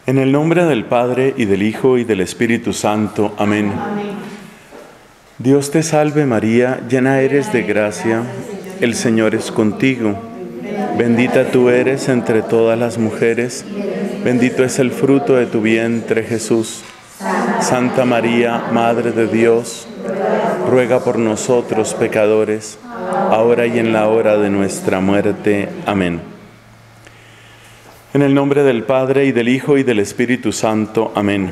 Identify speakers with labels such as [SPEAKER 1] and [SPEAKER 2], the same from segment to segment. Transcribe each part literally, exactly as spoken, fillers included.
[SPEAKER 1] En el nombre del Padre, y del Hijo, y del Espíritu Santo. Amén.
[SPEAKER 2] Amén.
[SPEAKER 1] Dios te salve María, llena eres de gracia, el Señor es contigo. Bendita tú eres entre todas las mujeres, bendito es el fruto de tu vientre Jesús. Santa María, Madre de Dios, ruega por nosotros pecadores, ahora y en la hora de nuestra muerte. Amén. En el nombre del Padre, y del Hijo, y del Espíritu Santo. Amén.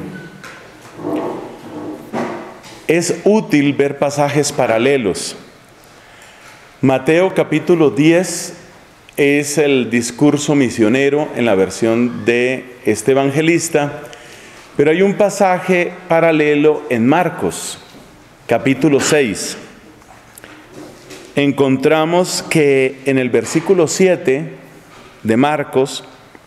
[SPEAKER 1] Es útil ver pasajes paralelos. Mateo capítulo diez es el discurso misionero en la versión de este evangelista, pero hay un pasaje paralelo en Marcos, capítulo seis. Encontramos que en el versículo siete de Marcos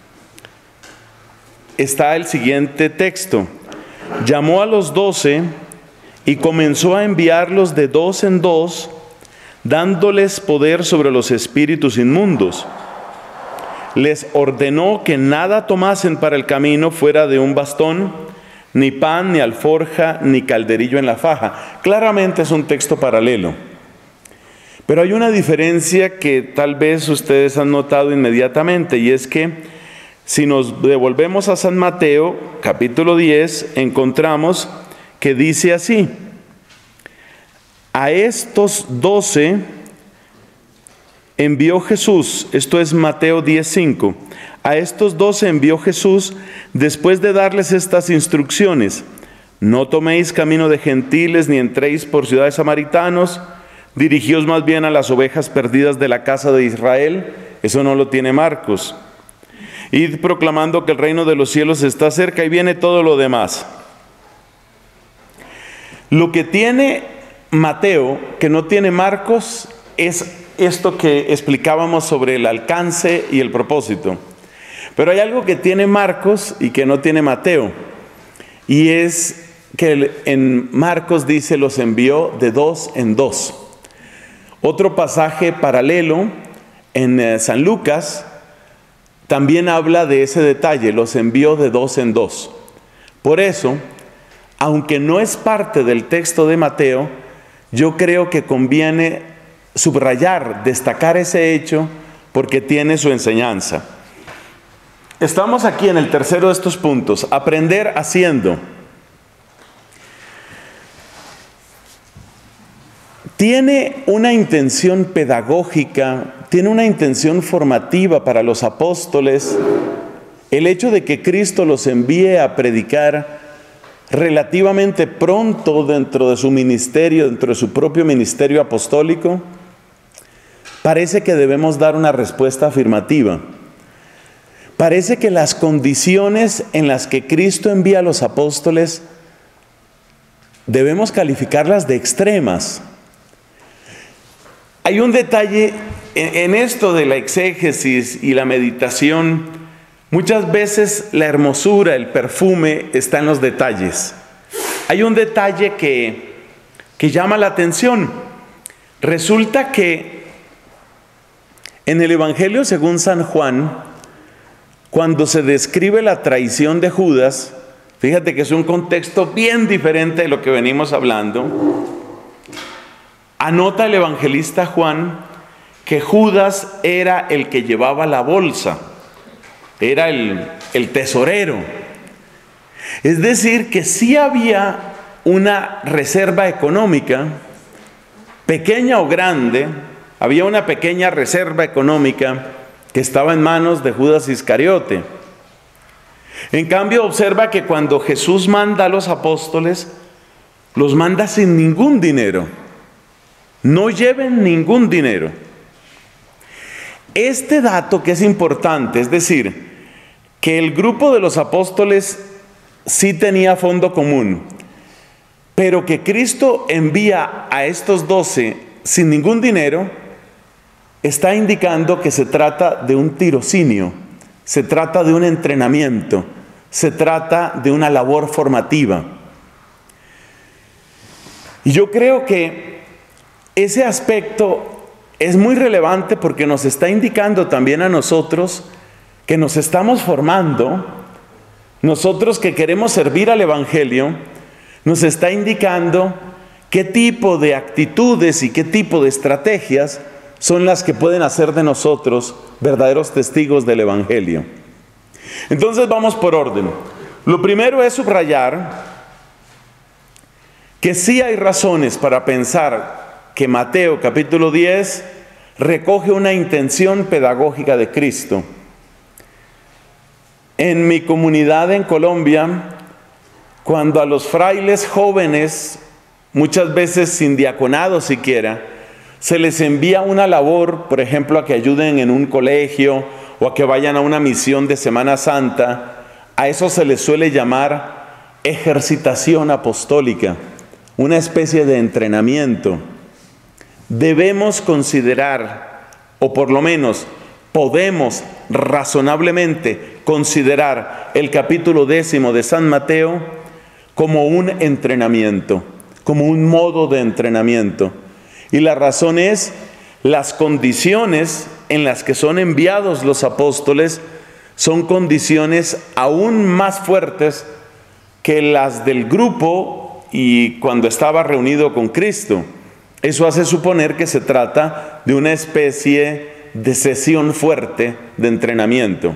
[SPEAKER 1] está el siguiente texto. Llamó a los doce y comenzó a enviarlos de dos en dos, dándoles poder sobre los espíritus inmundos. Les ordenó que nada tomasen para el camino fuera de un bastón, ni pan, ni alforja, ni calderillo en la faja. Claramente es un texto paralelo. Pero hay una diferencia que tal vez ustedes han notado inmediatamente, y es que si nos devolvemos a San Mateo, capítulo diez, encontramos que dice así: a estos doce envió Jesús, esto es Mateo diez cinco, a estos doce envió Jesús después de darles estas instrucciones: no toméis camino de gentiles, ni entréis por ciudades samaritanos, dirigíos más bien a las ovejas perdidas de la casa de Israel. Eso no lo tiene Marcos. Id proclamando que el reino de los cielos está cerca, y viene todo lo demás. Lo que tiene Mateo, que no tiene Marcos, es esto que explicábamos sobre el alcance y el propósito. Pero hay algo que tiene Marcos y que no tiene Mateo, y es que en Marcos dice: los envió de dos en dos. Otro pasaje paralelo en San Lucas también habla de ese detalle: los envió de dos en dos. Por eso, aunque no es parte del texto de Mateo, yo creo que conviene subrayar, destacar ese hecho, porque tiene su enseñanza. Estamos aquí en el tercero de estos puntos: aprender haciendo. Tiene una intención pedagógica, tiene una intención formativa para los apóstoles el hecho de que Cristo los envíe a predicar relativamente pronto dentro de su ministerio, dentro de su propio ministerio apostólico. Parece que debemos dar una respuesta afirmativa. Parece que las condiciones en las que Cristo envía a los apóstoles debemos calificarlas de extremas. Hay un detalle en esto de la exégesis y la meditación. Muchas veces la hermosura, el perfume está en los detalles. Hay un detalle que, que llama la atención. Resulta que en el Evangelio según San Juan, cuando se describe la traición de Judas, fíjate que es un contexto bien diferente de lo que venimos hablando. Anota el evangelista Juan que Judas era el que llevaba la bolsa, era el, el tesorero. Es decir, que sí había una reserva económica, pequeña o grande, había una pequeña reserva económica que estaba en manos de Judas Iscariote. En cambio, observa que cuando Jesús manda a los apóstoles, los manda sin ningún dinero. No lleven ningún dinero. Este dato que es importante, es decir, que el grupo de los apóstoles sí tenía fondo común, pero que Cristo envía a estos doce sin ningún dinero, está indicando que se trata de un tirocínio, se trata de un entrenamiento, se trata de una labor formativa. Y yo creo que ese aspecto es muy relevante porque nos está indicando también a nosotros que nos estamos formando nosotros que queremos servir al Evangelio, nos está indicando qué tipo de actitudes y qué tipo de estrategias son las que pueden hacer de nosotros verdaderos testigos del Evangelio. Entonces vamos por orden. Lo primero es subrayar que sí hay razones para pensar que Mateo capítulo diez recoge una intención pedagógica de Cristo. En mi comunidad en Colombia, cuando a los frailes jóvenes, muchas veces sin diaconado siquiera, se les envía una labor, por ejemplo, a que ayuden en un colegio o a que vayan a una misión de Semana Santa, a eso se les suele llamar ejercitación apostólica, una especie de entrenamiento. Debemos considerar, o por lo menos podemos razonablemente considerar el capítulo décimo de San Mateo como un entrenamiento, como un modo de entrenamiento. Y la razón es, las condiciones en las que son enviados los apóstoles son condiciones aún más fuertes que las del grupo y cuando estaba reunido con Cristo. Eso hace suponer que se trata de una especie de sesión fuerte de entrenamiento.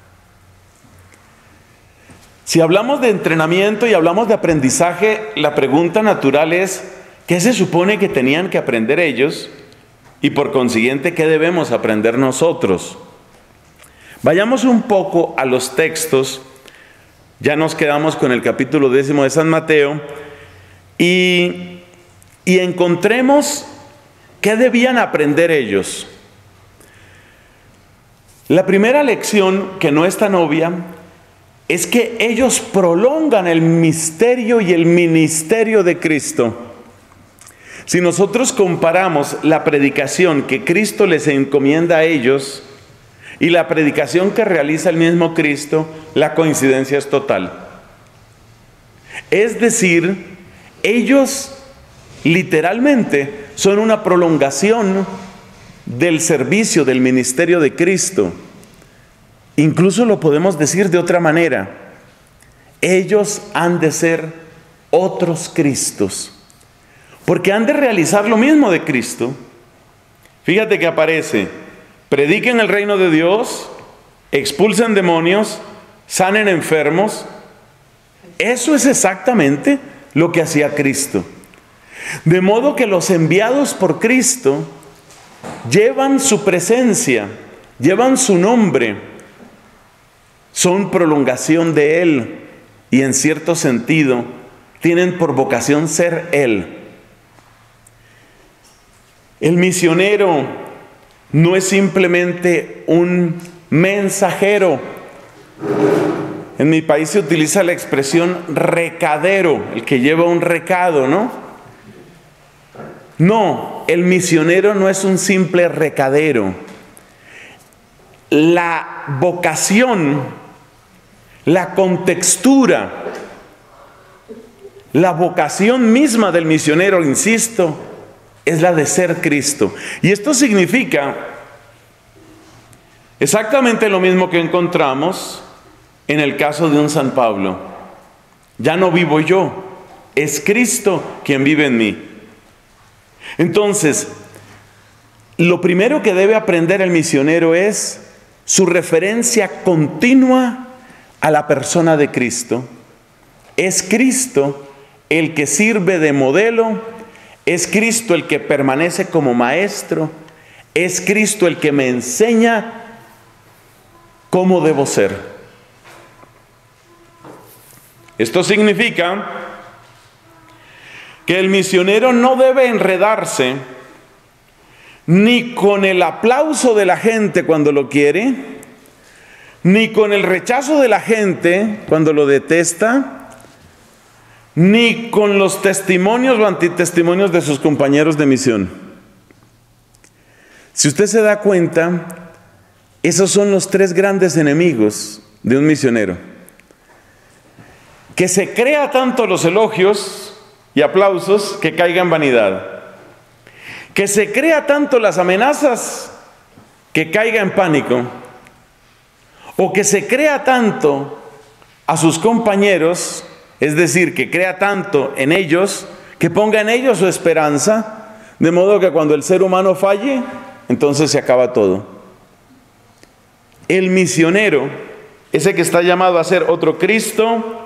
[SPEAKER 1] Si hablamos de entrenamiento y hablamos de aprendizaje, la pregunta natural es, ¿qué se supone que tenían que aprender ellos? Y por consiguiente, ¿qué debemos aprender nosotros? Vayamos un poco a los textos. Ya nos quedamos con el capítulo décimo de San Mateo y, y encontremos qué debían aprender ellos. La primera lección, que no es tan obvia, es que ellos prolongan el misterio y el ministerio de Cristo. Si nosotros comparamos la predicación que Cristo les encomienda a ellos y la predicación que realiza el mismo Cristo, la coincidencia es total. Es decir, ellos literalmente son una prolongación del servicio, del ministerio de Cristo. Incluso lo podemos decir de otra manera. Ellos han de ser otros Cristos, porque han de realizar lo mismo de Cristo. Fíjate que aparece: prediquen el reino de Dios, expulsen demonios, sanen enfermos. Eso es exactamente lo que hacía Cristo. De modo que los enviados por Cristo llevan su presencia, llevan su nombre, son prolongación de Él y en cierto sentido tienen por vocación ser Él. El misionero no es simplemente un mensajero. En mi país se utiliza la expresión recadero, el que lleva un recado, ¿no? No, el misionero no es un simple recadero. La vocación, la contextura, la vocación misma del misionero, insisto, es la de ser Cristo. Y esto significa exactamente lo mismo que encontramos en el caso de un San Pablo. Ya no vivo yo, es Cristo quien vive en mí. Entonces, lo primero que debe aprender el misionero es su referencia continua a la persona de Cristo. Es Cristo el que sirve de modelo, es Cristo el que permanece como maestro, es Cristo el que me enseña cómo debo ser. Esto significa que el misionero no debe enredarse ni con el aplauso de la gente cuando lo quiere, ni con el rechazo de la gente cuando lo detesta, ni con los testimonios o antitestimonios de sus compañeros de misión. Si usted se da cuenta, esos son los tres grandes enemigos de un misionero. Que se crea tanto los elogios y aplausos que caiga en vanidad. Que se crea tanto las amenazas que caiga en pánico. O que se crea tanto a sus compañeros, es decir, que crea tanto en ellos, que ponga en ellos su esperanza, de modo que cuando el ser humano falle, entonces se acaba todo. El misionero, ese que está llamado a ser otro Cristo,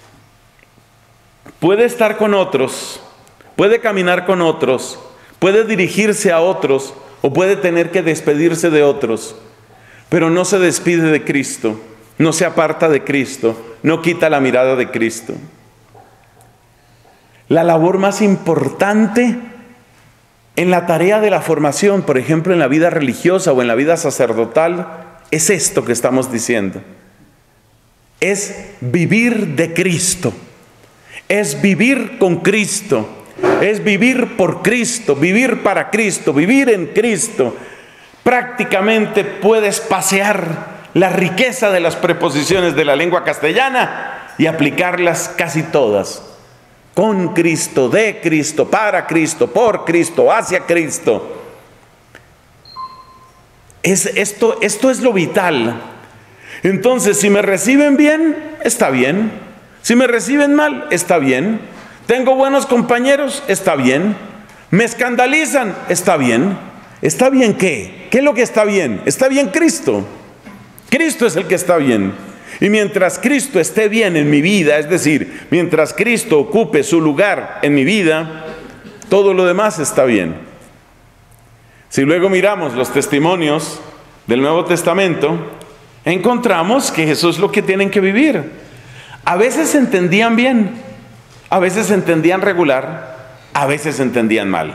[SPEAKER 1] puede estar con otros, puede caminar con otros, puede dirigirse a otros o puede tener que despedirse de otros, pero no se despide de Cristo, no se aparta de Cristo, no quita la mirada de Cristo. La labor más importante en la tarea de la formación, por ejemplo, en la vida religiosa o en la vida sacerdotal, es esto que estamos diciendo. Es vivir de Cristo, es vivir con Cristo, es vivir por Cristo, vivir para Cristo, vivir en Cristo. Prácticamente puedes pasear la riqueza de las preposiciones de la lengua castellana y aplicarlas casi todas. Con Cristo, de Cristo, para Cristo, por Cristo, hacia Cristo. Es, esto, esto es lo vital. Entonces, si me reciben bien, está bien. Si me reciben mal, está bien. Tengo buenos compañeros, está bien. Me escandalizan, está bien. ¿Está bien qué? ¿Qué es lo que está bien? Está bien Cristo. Cristo es el que está bien. Y mientras Cristo esté bien en mi vida, es decir, mientras Cristo ocupe su lugar en mi vida, todo lo demás está bien. Si luego miramos los testimonios del Nuevo Testamento, encontramos que Jesús es lo que tienen que vivir. A veces se entendían bien, a veces se entendían regular, a veces se entendían mal.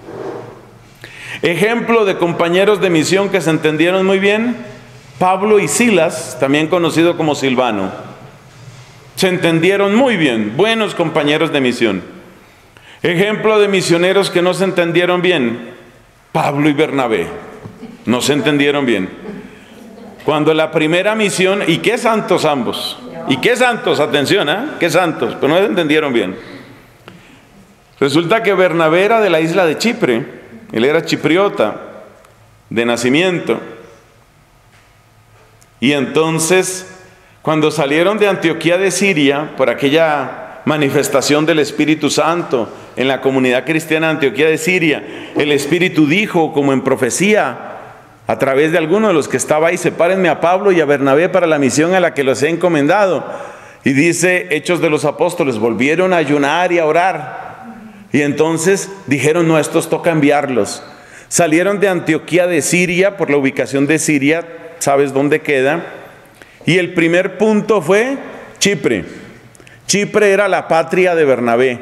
[SPEAKER 1] Ejemplo de compañeros de misión que se entendieron muy bien: Pablo y Silas, también conocido como Silvano. Se entendieron muy bien, buenos compañeros de misión. Ejemplo de misioneros que no se entendieron bien: Pablo y Bernabé. No se entendieron bien. Cuando la primera misión, y qué santos ambos, y qué santos, atención, ¿eh? Qué santos, pero no se entendieron bien. Resulta que Bernabé era de la isla de Chipre, él era chipriota de nacimiento. Y entonces, cuando salieron de Antioquía de Siria, por aquella manifestación del Espíritu Santo en la comunidad cristiana de Antioquía de Siria, el Espíritu dijo, como en profecía, a través de alguno de los que estaba ahí: sepárenme a Pablo y a Bernabé para la misión a la que los he encomendado. Y dice Hechos de los Apóstoles, volvieron a ayunar y a orar. Y entonces dijeron: no, estos toca enviarlos. Salieron de Antioquía de Siria, por la ubicación de Siria, ¿sabes dónde queda? Y el primer punto fue Chipre. Chipre era la patria de Bernabé.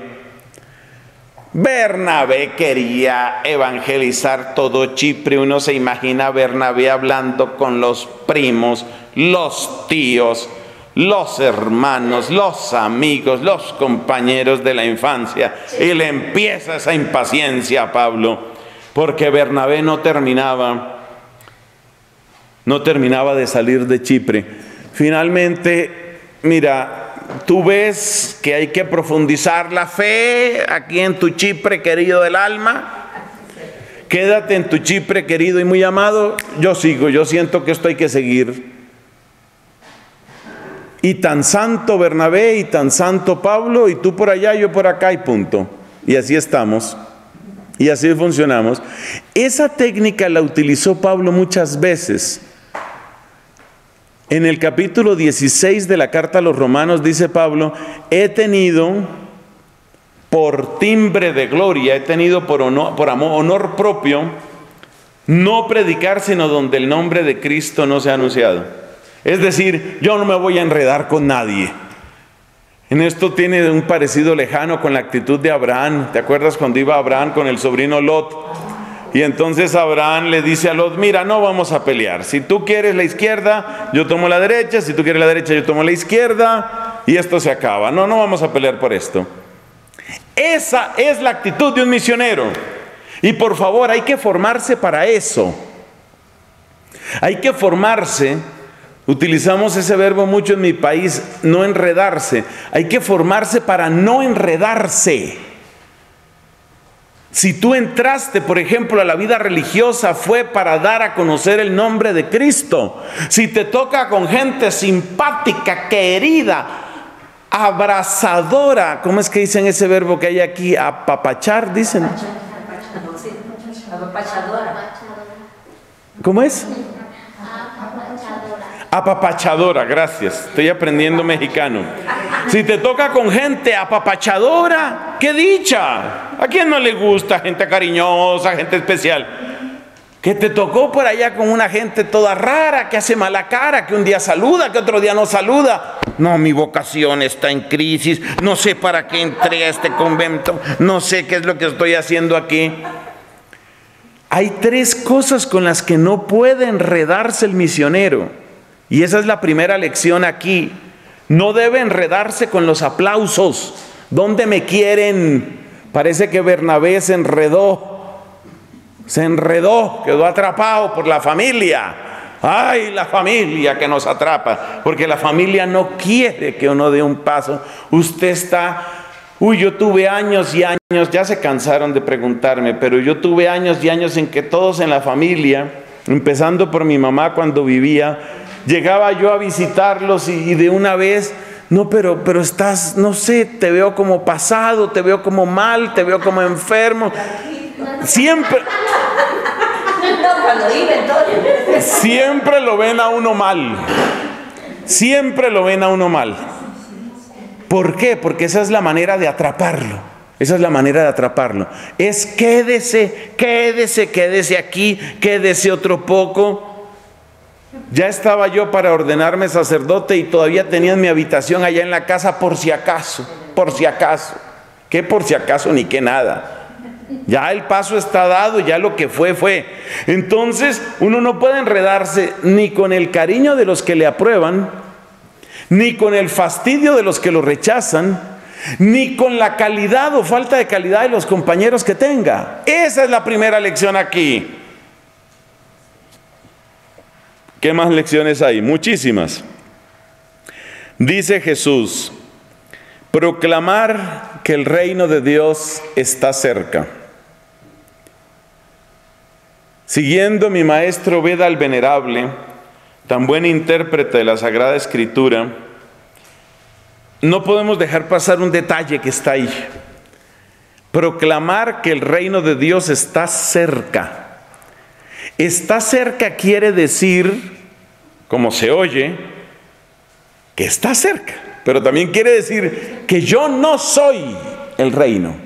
[SPEAKER 1] Bernabé quería evangelizar todo Chipre. Uno se imagina a Bernabé hablando con los primos, los tíos, los hermanos, los amigos, los compañeros de la infancia. Y le empieza esa impaciencia a Pablo, porque Bernabé no terminaba No terminaba de salir de Chipre. Finalmente, mira, tú ves que hay que profundizar la fe aquí en tu Chipre, querido del alma. Quédate en tu Chipre, querido y muy amado. Yo sigo, yo siento que esto hay que seguir. Y tan santo Bernabé y tan santo Pablo, y tú por allá, yo por acá, y punto. Y así estamos. Y así funcionamos. Esa técnica la utilizó Pablo muchas veces. En el capítulo dieciséis de la carta a los Romanos dice Pablo: he tenido por timbre de gloria, he tenido por honor, por amor, honor propio, no predicar sino donde el nombre de Cristo no sea anunciado. Es decir, yo no me voy a enredar con nadie. En esto tiene un parecido lejano con la actitud de Abraham. ¿Te acuerdas cuando iba Abraham con el sobrino Lot? Y entonces Abraham le dice a Lot: mira, no vamos a pelear. Si tú quieres la izquierda, yo tomo la derecha. Si tú quieres la derecha, yo tomo la izquierda. Y esto se acaba. No, no vamos a pelear por esto. Esa es la actitud de un misionero. Y por favor, hay que formarse para eso. Hay que formarse. Utilizamos ese verbo mucho en mi país, no enredarse. Hay que formarse para no enredarse. Si tú entraste, por ejemplo, a la vida religiosa, fue para dar a conocer el nombre de Cristo. Si te toca con gente simpática, querida, abrazadora, ¿cómo es que dicen ese verbo que hay aquí? Apapachar, dicen. ¿Cómo es? Apapachadora, gracias. Estoy aprendiendo mexicano. Si te toca con gente apapachadora, ¡qué dicha! ¿A quién no le gusta gente cariñosa, gente especial? Que te tocó por allá con una gente toda rara, que hace mala cara, que un día saluda, que otro día no saluda. No, mi vocación está en crisis, no sé para qué entré a este convento, no sé qué es lo que estoy haciendo aquí. Hay tres cosas con las que no puede enredarse el misionero. Y esa es la primera lección aquí. No debe enredarse con los aplausos. ¿Dónde me quieren? Parece que Bernabé se enredó. Se enredó, quedó atrapado por la familia. ¡Ay, la familia que nos atrapa! Porque la familia no quiere que uno dé un paso. Usted está... Uy, yo tuve años y años, ya se cansaron de preguntarme, pero yo tuve años y años en que todos en la familia, empezando por mi mamá cuando vivía, llegaba yo a visitarlos y, y de una vez, no, pero, pero estás, no sé, te veo como pasado, te veo como mal, te veo como enfermo. Siempre, siempre lo ven a uno mal. Siempre lo ven a uno mal. ¿Por qué? Porque esa es la manera de atraparlo. Esa es la manera de atraparlo. Es quédese, quédese, quédese aquí, quédese otro poco. Ya estaba yo para ordenarme sacerdote y todavía tenía mi habitación allá en la casa por si acaso, por si acaso. ¿Qué por si acaso ni qué nada? Ya el paso está dado, ya lo que fue, fue. Entonces uno no puede enredarse ni con el cariño de los que le aprueban, ni con el fastidio de los que lo rechazan, ni con la calidad o falta de calidad de los compañeros que tenga. Esa es la primera lección aquí. ¿Qué más lecciones hay? Muchísimas. Dice Jesús, proclamar que el reino de Dios está cerca. Siguiendo mi maestro Beda el Venerable, tan buen intérprete de la Sagrada Escritura, no podemos dejar pasar un detalle que está ahí. Proclamar que el reino de Dios está cerca. Está cerca quiere decir, como se oye, que está cerca. Pero también quiere decir que yo no soy el reino.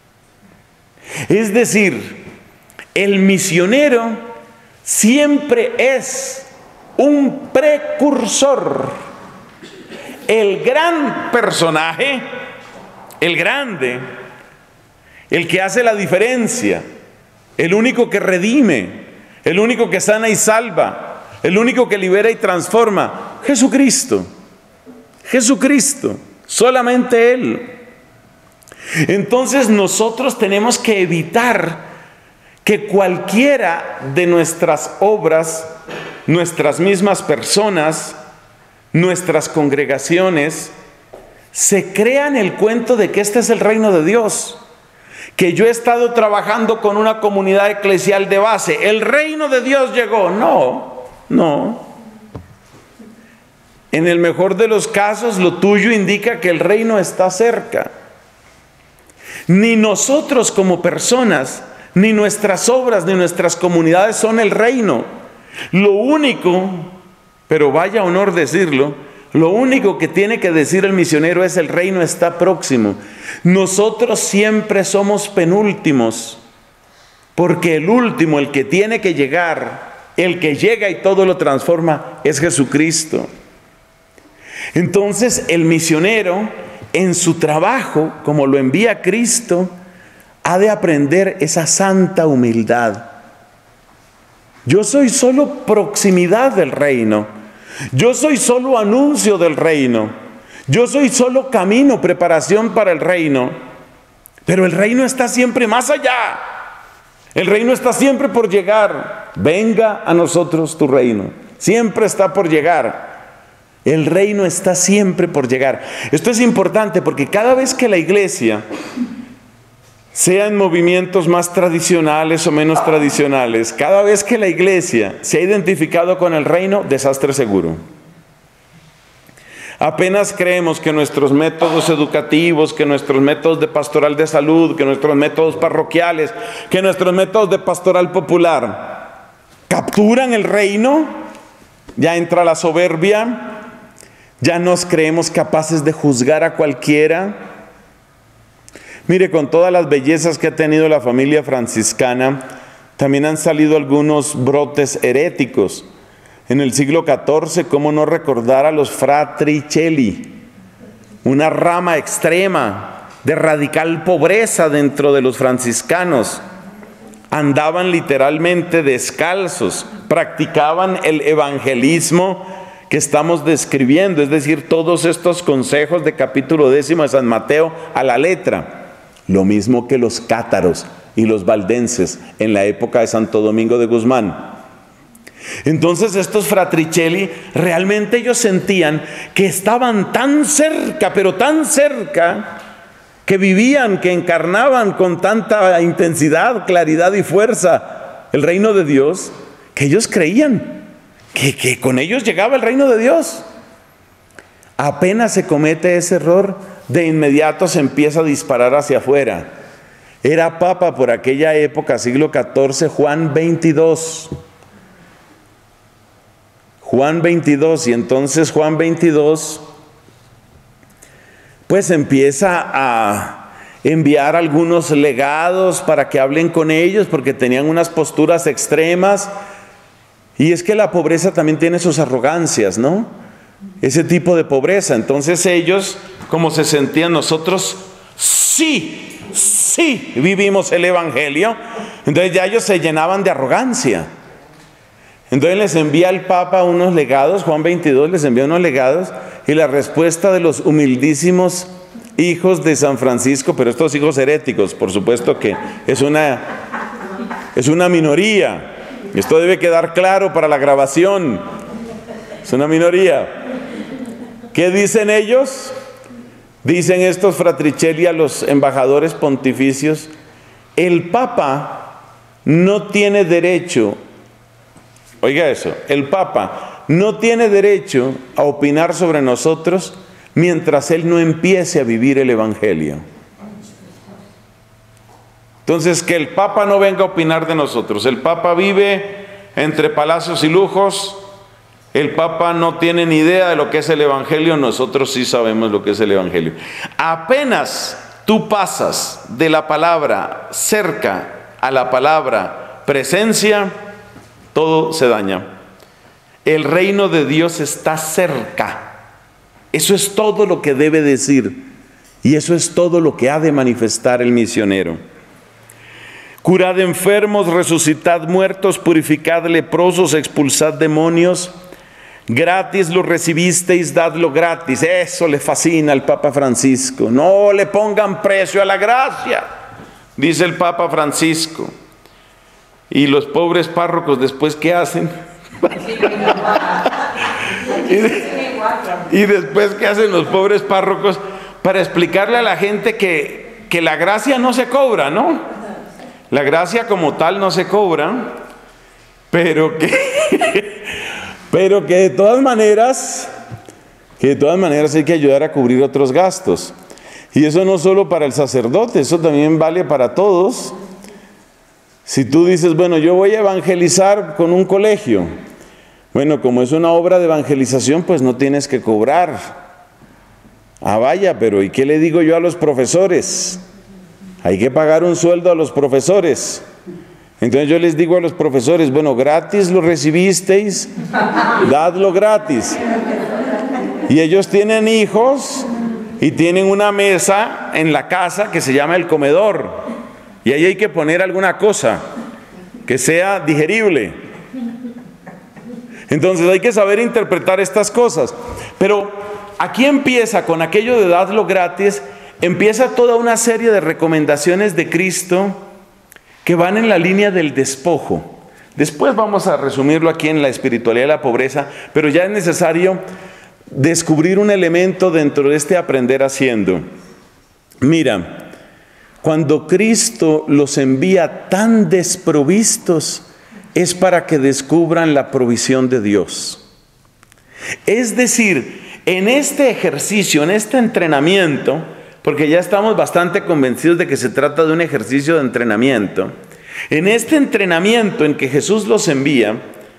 [SPEAKER 1] Es decir, el misionero siempre es un precursor. El gran personaje, el grande, el que hace la diferencia, el único que redime, el único que sana y salva, el único que libera y transforma, Jesucristo. Jesucristo, solamente Él. Entonces nosotros tenemos que evitar que cualquiera de nuestras obras, nuestras mismas personas, nuestras congregaciones, se crean el cuento de que este es el reino de Dios. Que yo he estado trabajando con una comunidad eclesial de base, el reino de Dios llegó. No, no. En el mejor de los casos, lo tuyo indica que el reino está cerca. Ni nosotros como personas, ni nuestras obras, ni nuestras comunidades son el reino. Lo único, pero vaya honor decirlo, lo único que tiene que decir el misionero es: el reino está próximo. Nosotros siempre somos penúltimos, porque el último, el que tiene que llegar, el que llega y todo lo transforma, es Jesucristo. Entonces el misionero, en su trabajo, como lo envía Cristo, ha de aprender esa santa humildad. Yo soy solo proximidad del reino. Yo soy solo anuncio del reino. Yo soy solo camino, preparación para el reino. Pero el reino está siempre más allá. El reino está siempre por llegar. Venga a nosotros tu reino. Siempre está por llegar. El reino está siempre por llegar. Esto es importante porque cada vez que la iglesia sea en movimientos más tradicionales o menos tradicionales, cada vez que la iglesia se ha identificado con el reino, desastre seguro. Apenas creemos que nuestros métodos educativos, que nuestros métodos de pastoral de salud, que nuestros métodos parroquiales, que nuestros métodos de pastoral popular capturan el reino, ya entra la soberbia, ya nos creemos capaces de juzgar a cualquiera. Mire, con todas las bellezas que ha tenido la familia franciscana, también han salido algunos brotes heréticos. En el siglo catorce, ¿cómo no recordar a los Fratricelli? Una rama extrema de radical pobreza dentro de los franciscanos. Andaban literalmente descalzos, practicaban el evangelismo que estamos describiendo, es decir, todos estos consejos de capítulo décimo de San Mateo a la letra. Lo mismo que los cátaros y los valdenses en la época de Santo Domingo de Guzmán. Entonces estos Fratricelli, realmente ellos sentían que estaban tan cerca, pero tan cerca, que vivían, que encarnaban con tanta intensidad, claridad y fuerza el reino de Dios, que ellos creían que, que con ellos llegaba el reino de Dios. Apenas se comete ese error, de inmediato se empieza a disparar hacia afuera. Era papa por aquella época, siglo catorce, Juan veintidós. Juan veintidós, y entonces Juan veintidós pues empieza a enviar algunos legados para que hablen con ellos, porque tenían unas posturas extremas. Y es que la pobreza también tiene sus arrogancias, ¿no? Ese tipo de pobreza. Entonces ellos, como se sentían, nosotros sí, sí vivimos el evangelio, entonces ya ellos se llenaban de arrogancia. Entonces les envía el Papa unos legados, Juan veintidós les envía unos legados, y la respuesta de los humildísimos hijos de San Francisco, pero estos hijos heréticos, por supuesto que es una, es una minoría, esto debe quedar claro para la grabación, es una minoría. ¿Qué dicen ellos? Dicen estos Fratricelli a los embajadores pontificios: el Papa no tiene derecho, oiga eso, el Papa no tiene derecho a opinar sobre nosotros mientras él no empiece a vivir el evangelio. Entonces, que el Papa no venga a opinar de nosotros. El Papa vive entre palacios y lujos. El Papa no tiene ni idea de lo que es el evangelio. Nosotros sí sabemos lo que es el evangelio. Apenas tú pasas de la palabra cerca a la palabra presencia, todo se daña. El reino de Dios está cerca. Eso es todo lo que debe decir, y eso es todo lo que ha de manifestar el misionero. Curad enfermos, resucitad muertos, purificad leprosos, expulsad demonios. Gratis lo recibisteis, dadlo gratis. Eso le fascina al Papa Francisco. No le pongan precio a la gracia, dice el Papa Francisco. Y los pobres párrocos, después, ¿qué hacen? y, de, y después, ¿qué hacen los pobres párrocos? Para explicarle a la gente que, que la gracia no se cobra, ¿no? La gracia como tal no se cobra, pero que, pero que de todas maneras, que de todas maneras hay que ayudar a cubrir otros gastos. Y eso no solo para el sacerdote, eso también vale para todos. Si tú dices, bueno, yo voy a evangelizar con un colegio, bueno, como es una obra de evangelización, pues no tienes que cobrar. Ah, vaya, pero ¿y qué le digo yo a los profesores? Hay que pagar un sueldo a los profesores. Entonces yo les digo a los profesores, bueno, gratis lo recibisteis, dadlo gratis. Y ellos tienen hijos y tienen una mesa en la casa que se llama el comedor. Y ahí hay que poner alguna cosa que sea digerible. Entonces hay que saber interpretar estas cosas. Pero aquí empieza con aquello de dadlo gratis, empieza toda una serie de recomendaciones de Cristo que van en la línea del despojo. Después vamos a resumirlo aquí en la espiritualidad de la pobreza, pero ya es necesario descubrir un elemento dentro de este aprender haciendo. Mira, cuando Cristo los envía tan desprovistos, es para que descubran la provisión de Dios. Es decir, en este ejercicio, en este entrenamiento, porque ya estamos bastante convencidos de que se trata de un ejercicio de entrenamiento, en este entrenamiento en que Jesús los envía,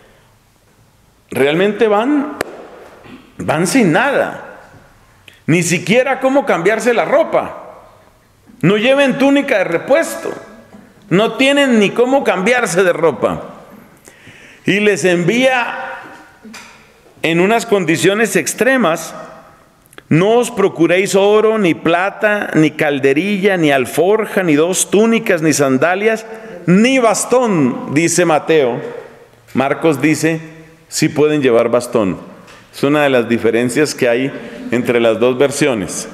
[SPEAKER 1] realmente van, van sin nada, ni siquiera cómo cambiarse la ropa. No lleven túnica de repuesto, no tienen ni cómo cambiarse de ropa. Y les envía en unas condiciones extremas: no os procuréis oro, ni plata, ni calderilla, ni alforja, ni dos túnicas, ni sandalias, ni bastón, dice Mateo. Marcos dice, sí pueden llevar bastón. Es una de las diferencias que hay entre las dos versiones.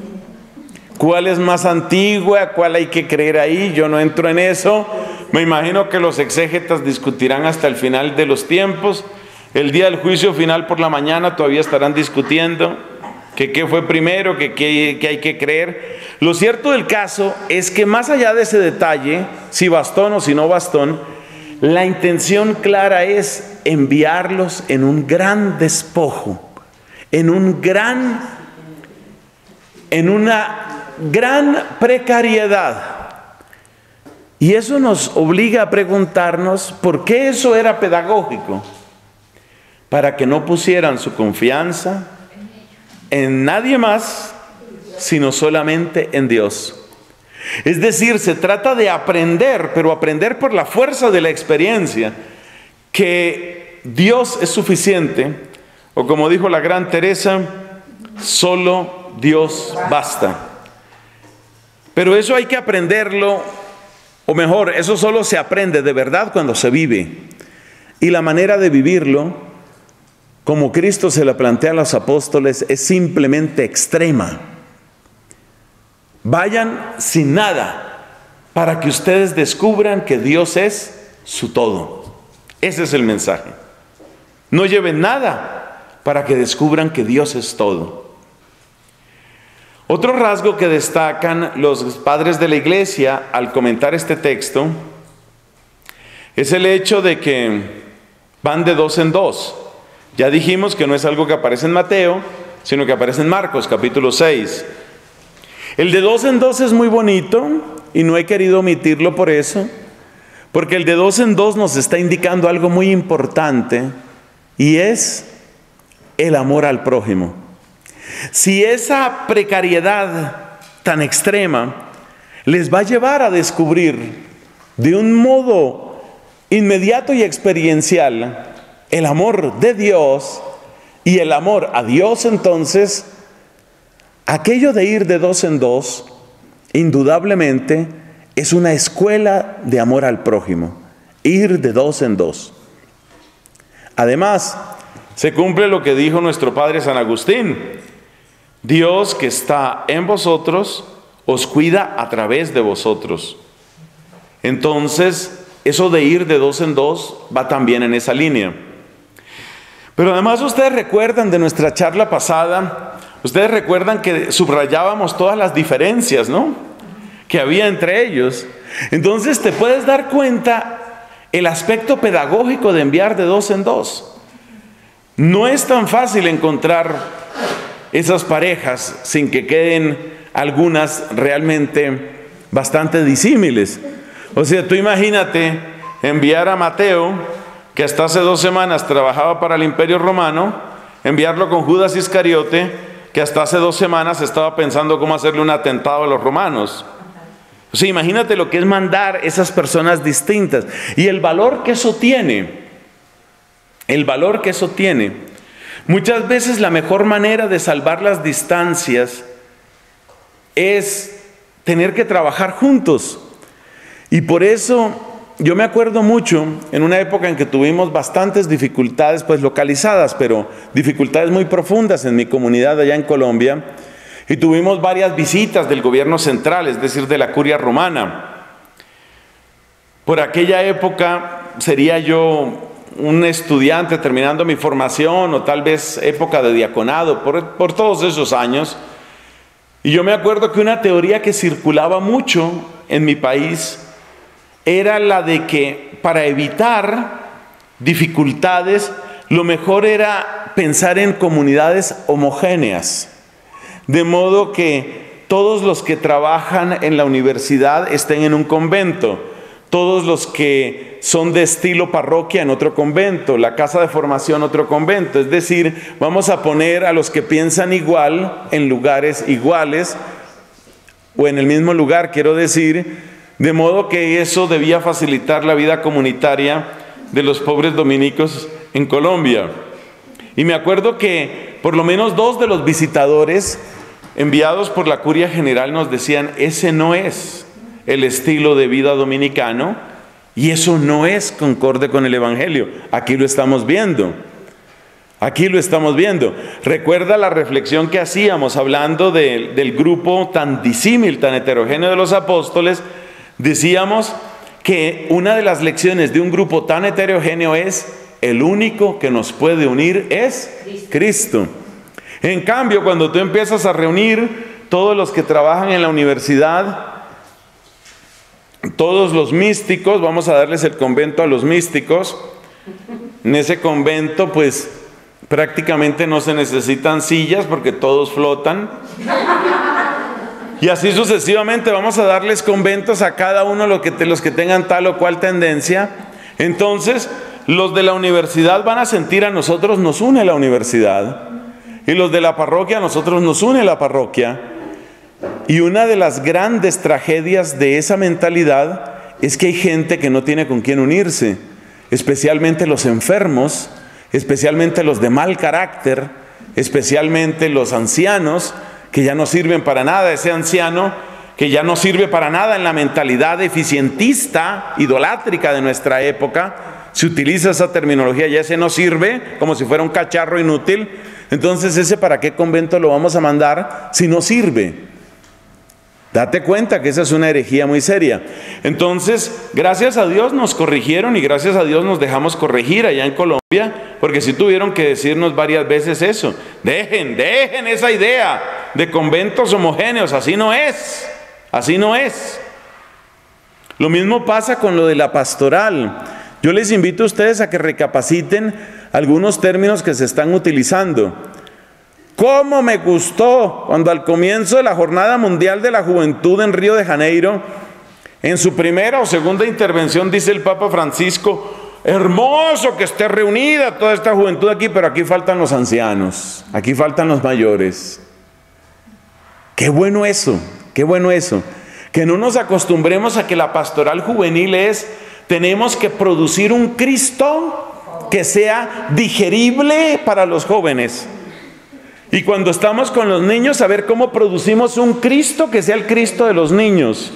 [SPEAKER 1] ¿Cuál es más antigua? ¿Cuál hay que creer ahí? Yo no entro en eso. Me imagino que los exégetas discutirán hasta el final de los tiempos. El día del juicio final por la mañana todavía estarán discutiendo que qué fue primero, que qué hay que creer. Lo cierto del caso es que más allá de ese detalle, si bastón o si no bastón, la intención clara es enviarlos en un gran despojo, en un gran, en una gran precariedad. Y eso nos obliga a preguntarnos por qué eso era pedagógico. Para que no pusieran su confianza en nadie más, sino solamente en Dios. Es decir, se trata de aprender, pero aprender por la fuerza de la experiencia, que Dios es suficiente, o como dijo la gran Teresa, solo Dios basta. Pero eso hay que aprenderlo, o mejor, eso solo se aprende de verdad cuando se vive. Y la manera de vivirlo, como Cristo se la plantea a los apóstoles, es simplemente extrema. Vayan sin nada para que ustedes descubran que Dios es su todo. Ese es el mensaje. No lleven nada para que descubran que Dios es todo. Otro rasgo que destacan los padres de la iglesia al comentar este texto es el hecho de que van de dos en dos. Ya dijimos que no es algo que aparece en Mateo, sino que aparece en Marcos, capítulo seis. El de dos en dos es muy bonito y no he querido omitirlo por eso, porque el de dos en dos nos está indicando algo muy importante y es el amor al prójimo. Si esa precariedad tan extrema les va a llevar a descubrir de un modo inmediato y experiencial el amor de Dios y el amor a Dios, entonces aquello de ir de dos en dos indudablemente es una escuela de amor al prójimo, ir de dos en dos. Además, se cumple lo que dijo nuestro padre San Agustín: Dios que está en vosotros os cuida a través de vosotros. Entonces, eso de ir de dos en dos va también en esa línea. Pero además ustedes recuerdan de nuestra charla pasada, ustedes recuerdan que subrayábamos todas las diferencias, ¿no?, que había entre ellos. Entonces te puedes dar cuenta el aspecto pedagógico de enviar de dos en dos. No es tan fácil encontrar esas parejas sin que queden algunas realmente bastante disímiles. O sea, tú imagínate enviar a Mateo, que hasta hace dos semanas trabajaba para el Imperio Romano, enviarlo con Judas Iscariote, que hasta hace dos semanas estaba pensando cómo hacerle un atentado a los romanos. O sea, imagínate lo que es mandar esas personas distintas y el valor que eso tiene, el valor que eso tiene. Muchas veces la mejor manera de salvar las distancias es tener que trabajar juntos. Y por eso yo me acuerdo mucho en una época en que tuvimos bastantes dificultades, pues localizadas, pero dificultades muy profundas en mi comunidad allá en Colombia. Y tuvimos varias visitas del gobierno central, es decir, de la curia romana. Por aquella época sería yo un estudiante terminando mi formación, o tal vez época de diaconado, por, por todos esos años. Y yo me acuerdo que una teoría que circulaba mucho en mi país era la de que para evitar dificultades, lo mejor era pensar en comunidades homogéneas, de modo que todos los que trabajan en la universidad estén en un convento, todos los que son de estilo parroquia en otro convento, la casa de formación otro convento. Es decir, vamos a poner a los que piensan igual en lugares iguales, o en el mismo lugar, quiero decir, de modo que eso debía facilitar la vida comunitaria de los pobres dominicos en Colombia. Y me acuerdo que por lo menos dos de los visitadores enviados por la Curia General nos decían: ese no es el estilo de vida dominicano y eso no es concorde con el Evangelio. Aquí lo estamos viendo. Aquí lo estamos viendo. Recuerda la reflexión que hacíamos hablando de, del grupo tan disímil, tan heterogéneo de los apóstoles. Decíamos que una de las lecciones de un grupo tan heterogéneo es: el único que nos puede unir es Cristo. En cambio, cuando tú empiezas a reunir todos los que trabajan en la universidad, todos los místicos, vamos a darles el convento a los místicos, en ese convento pues prácticamente no se necesitan sillas porque todos flotan. Y así sucesivamente vamos a darles conventos a cada uno los que, los que tengan tal o cual tendencia. Entonces, los de la universidad van a sentir: a nosotros nos une la universidad. Y los de la parroquia, a nosotros nos une la parroquia. Y una de las grandes tragedias de esa mentalidad es que hay gente que no tiene con quién unirse, especialmente los enfermos, especialmente los de mal carácter, especialmente los ancianos, que ya no sirven para nada. Ese anciano que ya no sirve para nada en la mentalidad eficientista, idolátrica de nuestra época, se utiliza esa terminología: ya ese no sirve, como si fuera un cacharro inútil. Entonces, ¿ese para qué convento lo vamos a mandar si no sirve? Date cuenta que esa es una herejía muy seria. Entonces, gracias a Dios nos corrigieron y gracias a Dios nos dejamos corregir allá en Colombia, porque sí tuvieron que decirnos varias veces eso: dejen, dejen esa idea de conventos homogéneos, así no es, así no es. Lo mismo pasa con lo de la pastoral. Yo les invito a ustedes a que recapaciten algunos términos que se están utilizando. ¿Cómo me gustó cuando al comienzo de la Jornada Mundial de la Juventud en Río de Janeiro, en su primera o segunda intervención, dice el Papa Francisco: hermoso que esté reunida toda esta juventud aquí, pero aquí faltan los ancianos, aquí faltan los mayores? Qué bueno eso, qué bueno eso. Que no nos acostumbremos a que la pastoral juvenil es: tenemos que producir un Cristo que sea digerible para los jóvenes. Y cuando estamos con los niños, a ver cómo producimos un Cristo que sea el Cristo de los niños.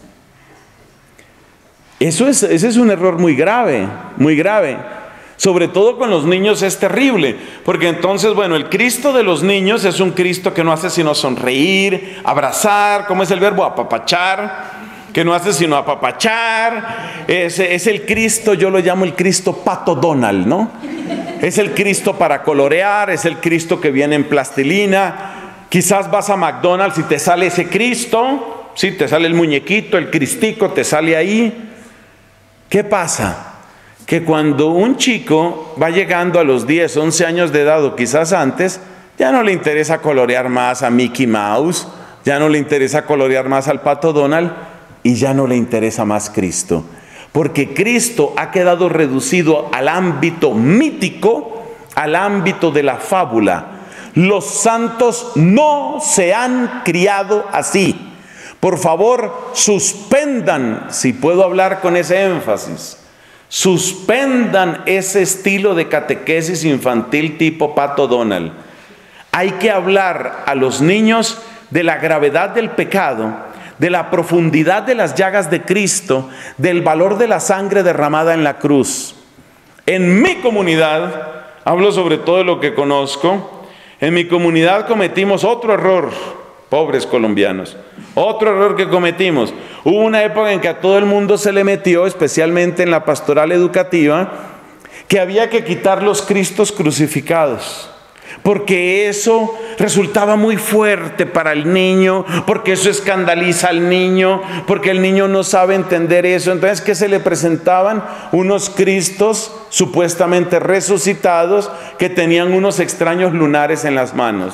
[SPEAKER 1] Eso es, ese es un error muy grave, muy grave. Sobre todo con los niños es terrible, porque entonces, bueno, el Cristo de los niños es un Cristo que no hace sino sonreír, abrazar, ¿cómo es el verbo? Apapachar, que no hace sino apapachar. Es, es el Cristo, yo lo llamo el Cristo Pato Donald, ¿no? Es el Cristo para colorear, es el Cristo que viene en plastilina. Quizás vas a McDonald's y te sale ese Cristo, sí, te sale el muñequito, el cristico, te sale ahí. ¿Qué pasa? Que cuando un chico va llegando a los diez, once años de edad o quizás antes, ya no le interesa colorear más a Mickey Mouse, ya no le interesa colorear más al Pato Donald y ya no le interesa más Cristo. Porque Cristo ha quedado reducido al ámbito mítico, al ámbito de la fábula. Los santos no se han criado así. Por favor, suspendan, si puedo hablar con ese énfasis, suspendan ese estilo de catequesis infantil tipo Pato Donald. Hay que hablar a los niños de la gravedad del pecado, de la profundidad de las llagas de Cristo, del valor de la sangre derramada en la cruz. En mi comunidad, hablo sobre todo de lo que conozco, en mi comunidad cometimos otro error, pobres colombianos, otro error que cometimos. Hubo una época en que a todo el mundo se le metió, especialmente en la pastoral educativa, que había que quitar los Cristos crucificados, porque eso resultaba muy fuerte para el niño, porque eso escandaliza al niño, porque el niño no sabe entender eso. Entonces, ¿qué se le presentaban? Unos Cristos supuestamente resucitados que tenían unos extraños lunares en las manos.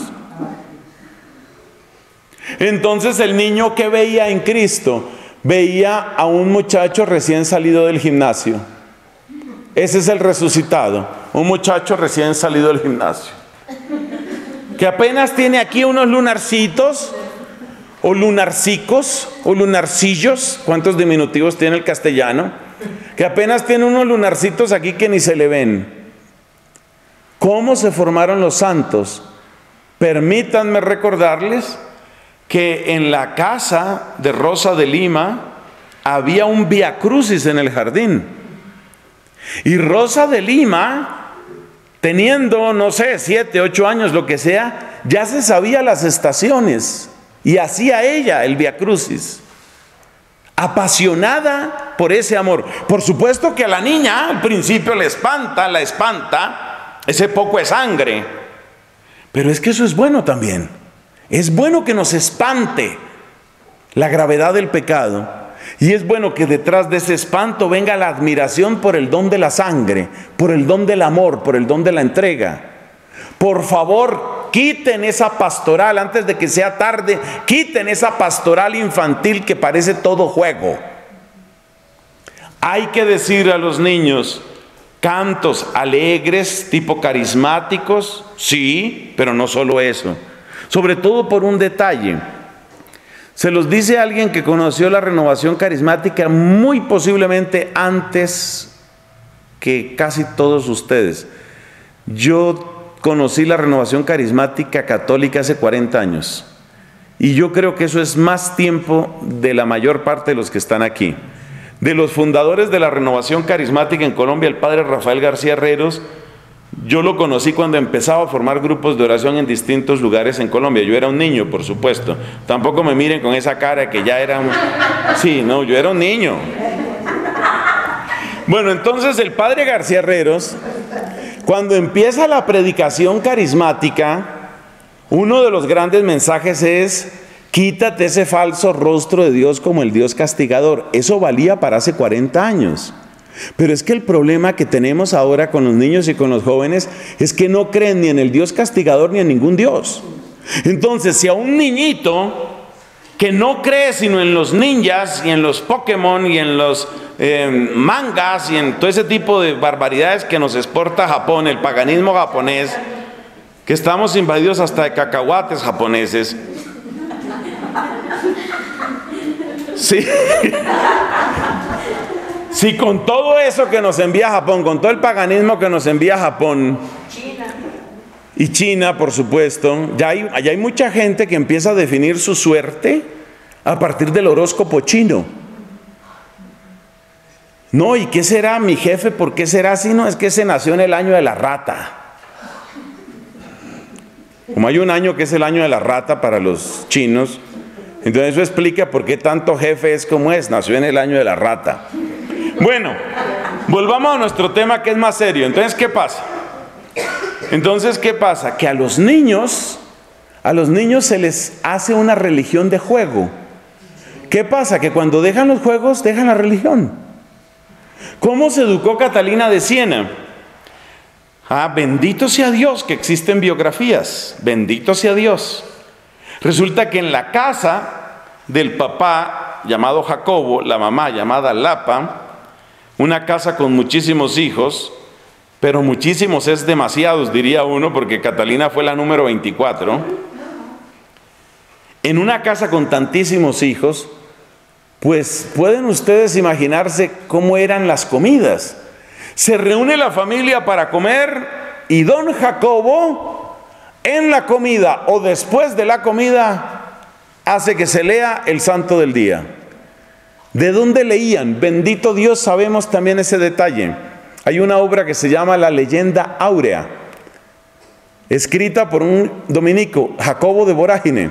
[SPEAKER 1] Entonces, el niño, ¿qué veía en Cristo? Veía a un muchacho recién salido del gimnasio. Ese es el resucitado, un muchacho recién salido del gimnasio, que apenas tiene aquí unos lunarcitos, o lunarcicos, o lunarcillos. ¿Cuántos diminutivos tiene el castellano? Que apenas tiene unos lunarcitos aquí que ni se le ven. ¿Cómo se formaron los santos? Permítanme recordarles que en la casa de Rosa de Lima había un Vía Crucis en el jardín. Y Rosa de Lima, teniendo, no sé, siete, ocho años, lo que sea, ya se sabía las estaciones y hacía ella el Vía Crucis, apasionada por ese amor. Por supuesto que a la niña al principio le espanta, la espanta ese poco de sangre, pero es que eso es bueno también. Es bueno que nos espante la gravedad del pecado. Y es bueno que detrás de ese espanto venga la admiración por el don de la sangre, por el don del amor, por el don de la entrega. Por favor, quiten esa pastoral antes de que sea tarde. Quiten esa pastoral infantil que parece todo juego. Hay que decir a los niños cantos alegres, tipo carismáticos, sí, pero no solo eso. Sobre todo por un detalle. Se los dice alguien que conoció la renovación carismática muy posiblemente antes que casi todos ustedes. Yo conocí la renovación carismática católica hace cuarenta años. Y yo creo que eso es más tiempo de la mayor parte de los que están aquí. De los fundadores de la renovación carismática en Colombia, el padre Rafael García Herreros, yo lo conocí cuando empezaba a formar grupos de oración en distintos lugares en Colombia. Yo era un niño, por supuesto. Tampoco me miren con esa cara que ya era un... Sí, no, yo era un niño. Bueno, entonces el padre García Herreros, cuando empieza la predicación carismática, uno de los grandes mensajes es: quítate ese falso rostro de Dios como el Dios castigador. Eso valía para hace cuarenta años. Pero es que el problema que tenemos ahora con los niños y con los jóvenes es que no creen ni en el Dios castigador ni en ningún Dios. Entonces, si a un niñito que no cree sino en los ninjas y en los Pokémon y en los eh, mangas y en todo ese tipo de barbaridades que nos exporta Japón, el paganismo japonés, que estamos invadidos hasta de cacahuates japoneses. Sí. Si con todo eso que nos envía Japón, con todo el paganismo que nos envía Japón, China. Y China, por supuesto, ya hay, ya hay mucha gente que empieza a definir su suerte a partir del horóscopo chino. No, ¿y qué será mi jefe? ¿Por qué será así? No, es que se nació en el año de la rata. Como hay un año que es el año de la rata para los chinos, entonces eso explica por qué tanto jefe es como es, nació en el año de la rata. Bueno, volvamos a nuestro tema que es más serio. Entonces, ¿qué pasa? Entonces, ¿qué pasa? Que a los niños, a los niños se les hace una religión de juego. ¿Qué pasa? Que cuando dejan los juegos, dejan la religión. ¿Cómo se educó Catalina de Siena? Ah, bendito sea Dios que existen biografías. Bendito sea Dios. Resulta que en la casa del papá llamado Jacobo, la mamá llamada Lapa, una casa con muchísimos hijos, pero muchísimos es demasiados, diría uno, porque Catalina fue la número veinticuatro. En una casa con tantísimos hijos, pues pueden ustedes imaginarse cómo eran las comidas. Se reúne la familia para comer y don Jacobo, en la comida o después de la comida, hace que se lea el santo del día. ¿De dónde leían? Bendito Dios, sabemos también ese detalle. Hay una obra que se llama La Leyenda Áurea, escrita por un dominico, Jacobo de Vorágine.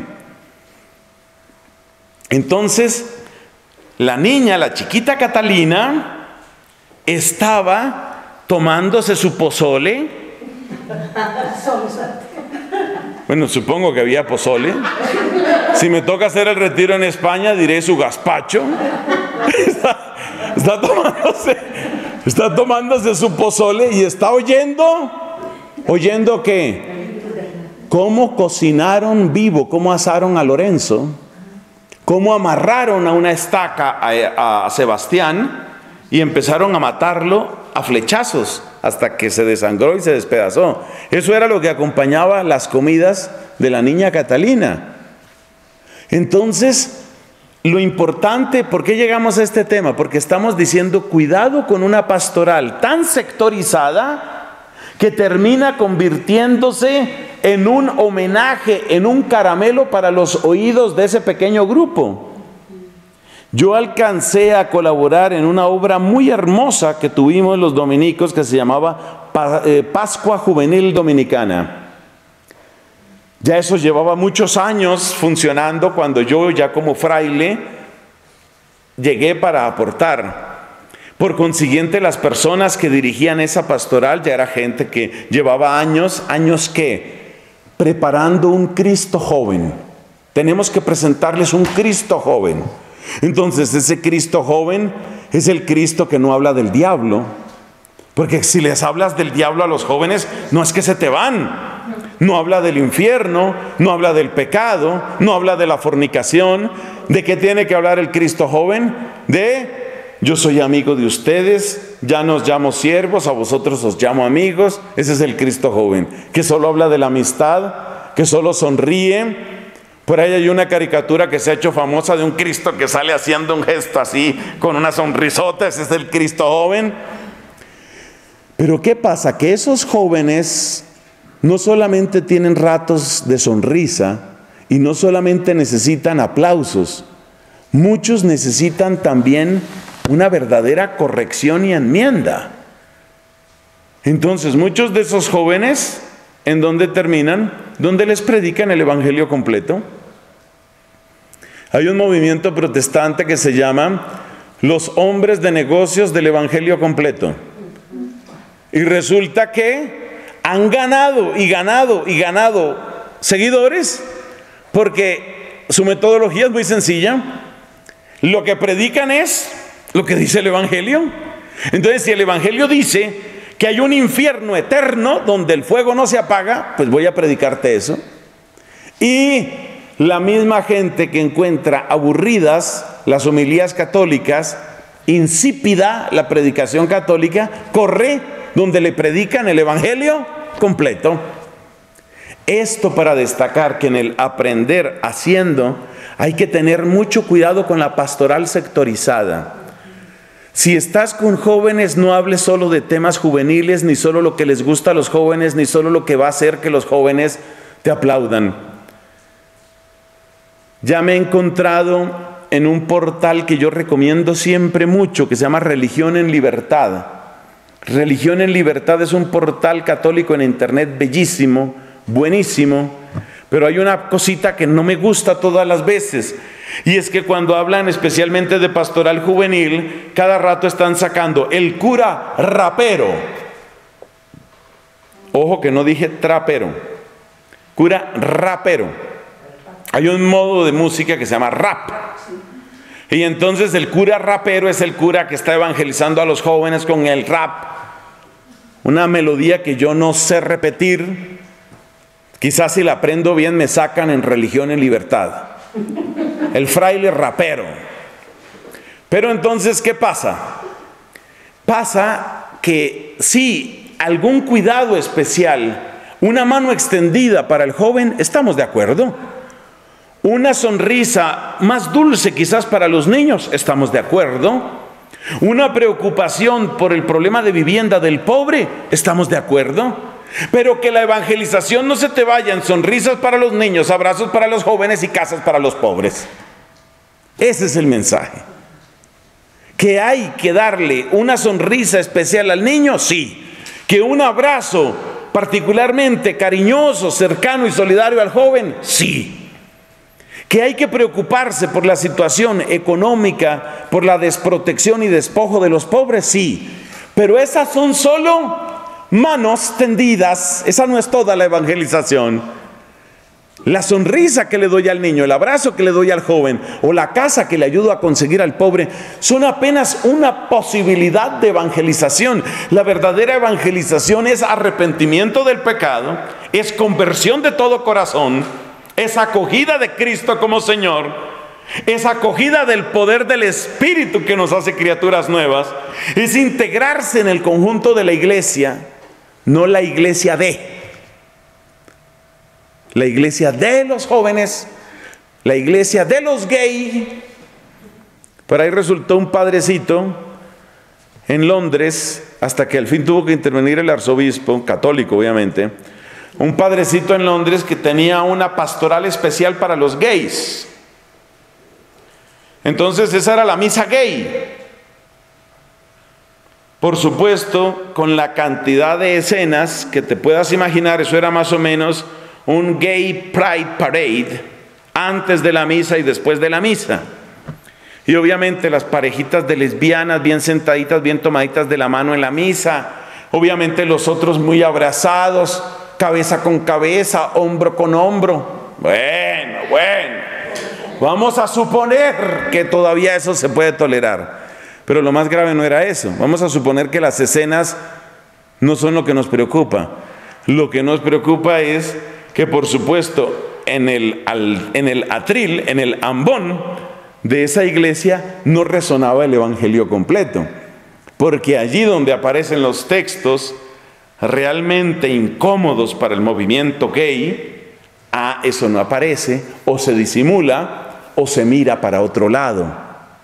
[SPEAKER 1] Entonces, la niña, la chiquita Catalina, estaba tomándose su pozole Bueno, supongo que había pozole. Si me toca hacer el retiro en España, diré su gazpacho. Está, está tomándose, está tomándose su pozole y está oyendo, oyendo qué, cómo cocinaron vivo, cómo asaron a Lorenzo, cómo amarraron a una estaca a, a Sebastián y empezaron a matarlo a flechazos hasta que se desangró y se despedazó. Eso era lo que acompañaba las comidas de la niña Catalina. Entonces, lo importante, ¿por qué llegamos a este tema? Porque estamos diciendo, cuidado con una pastoral tan sectorizada que termina convirtiéndose en un homenaje, en un caramelo para los oídos de ese pequeño grupo. Yo alcancé a colaborar en una obra muy hermosa que tuvimos los dominicos que se llamaba Pascua Juvenil Dominicana. Ya eso llevaba muchos años funcionando cuando yo ya como fraile llegué para aportar. Por consiguiente, las personas que dirigían esa pastoral ya era gente que llevaba años, ¿años qué? Preparando un Cristo joven. Tenemos que presentarles un Cristo joven. Entonces, ese Cristo joven es el Cristo que no habla del diablo. Porque si les hablas del diablo a los jóvenes, no es que se te van. No habla del infierno, no habla del pecado, no habla de la fornicación. ¿De qué tiene que hablar el Cristo joven? De, yo soy amigo de ustedes, ya nos llamo siervos, a vosotros os llamo amigos. Ese es el Cristo joven, que solo habla de la amistad, que solo sonríe. Por ahí hay una caricatura que se ha hecho famosa de un Cristo que sale haciendo un gesto así, con una sonrisota. Ese es el Cristo joven. Pero ¿qué pasa? Que esos jóvenes no solamente tienen ratos de sonrisa y no solamente necesitan aplausos, muchos necesitan también una verdadera corrección y enmienda. Entonces, muchos de esos jóvenes, ¿en dónde terminan? ¿Dónde les predican el evangelio completo? Hay un movimiento protestante que se llama los hombres de negocios del evangelio completo. Y resulta que han ganado y ganado y ganado seguidores porque su metodología es muy sencilla. Lo que predican es lo que dice el evangelio. Entonces, si el evangelio dice que hay un infierno eterno donde el fuego no se apaga, pues voy a predicarte eso. Y la misma gente que encuentra aburridas las homilías católicas, insípida la predicación católica, corre donde le predican el evangelio completo. Esto para destacar que en el aprender haciendo hay que tener mucho cuidado con la pastoral sectorizada. Si estás con jóvenes, no hables solo de temas juveniles, ni solo lo que les gusta a los jóvenes, ni solo lo que va a hacer que los jóvenes te aplaudan. Ya me he encontrado en un portal que yo recomiendo siempre mucho, que se llama Religión en Libertad. Religión en Libertad es un portal católico en internet bellísimo, buenísimo, pero hay una cosita que no me gusta todas las veces, y es que cuando hablan especialmente de pastoral juvenil, cada rato están sacando el cura rapero. Ojo que no dije trapero, cura rapero. Hay un modo de música que se llama rap. Y entonces el cura rapero es el cura que está evangelizando a los jóvenes con el rap. Una melodía que yo no sé repetir. Quizás si la aprendo bien me sacan en Religión en Libertad. El fraile rapero. Pero entonces, ¿qué pasa? Pasa que sí, algún cuidado especial, una mano extendida para el joven, estamos de acuerdo. Una sonrisa más dulce quizás para los niños, estamos de acuerdo. Una preocupación por el problema de vivienda del pobre, estamos de acuerdo. Pero que la evangelización no se te vaya en sonrisas para los niños, abrazos para los jóvenes y casas para los pobres. Ese es el mensaje. Que hay que darle una sonrisa especial al niño, sí. Que un abrazo particularmente cariñoso, cercano y solidario al joven, sí. Que hay que preocuparse por la situación económica, por la desprotección y despojo de los pobres, sí. Pero esas son solo manos tendidas, esa no es toda la evangelización. La sonrisa que le doy al niño, el abrazo que le doy al joven o la casa que le ayudo a conseguir al pobre son apenas una posibilidad de evangelización. La verdadera evangelización es arrepentimiento del pecado, es conversión de todo corazón, es acogida de Cristo como Señor, es acogida del poder del Espíritu que nos hace criaturas nuevas, es integrarse en el conjunto de la iglesia, no la iglesia de... La iglesia de los jóvenes, la iglesia de los gay. Por ahí resultó un padrecito en Londres, hasta que al fin tuvo que intervenir el arzobispo, católico obviamente, un padrecito en Londres que tenía una pastoral especial para los gays. Entonces esa era la misa gay. Por supuesto, con la cantidad de escenas que te puedas imaginar, eso era más o menos un gay pride parade antes de la misa y después de la misa. Y obviamente las parejitas de lesbianas bien sentaditas, bien tomaditas de la mano en la misa. Obviamente los otros muy abrazados, cabeza con cabeza, hombro con hombro. Bueno, bueno. Vamos a suponer que todavía eso se puede tolerar. Pero lo más grave no era eso. Vamos a suponer que las escenas no son lo que nos preocupa. Lo que nos preocupa es que, por supuesto, en el, al, en el atril, en el ambón de esa iglesia no resonaba el evangelio completo. Porque allí donde aparecen los textos realmente incómodos para el movimiento gay, ah, eso no aparece, o se disimula, o se mira para otro lado.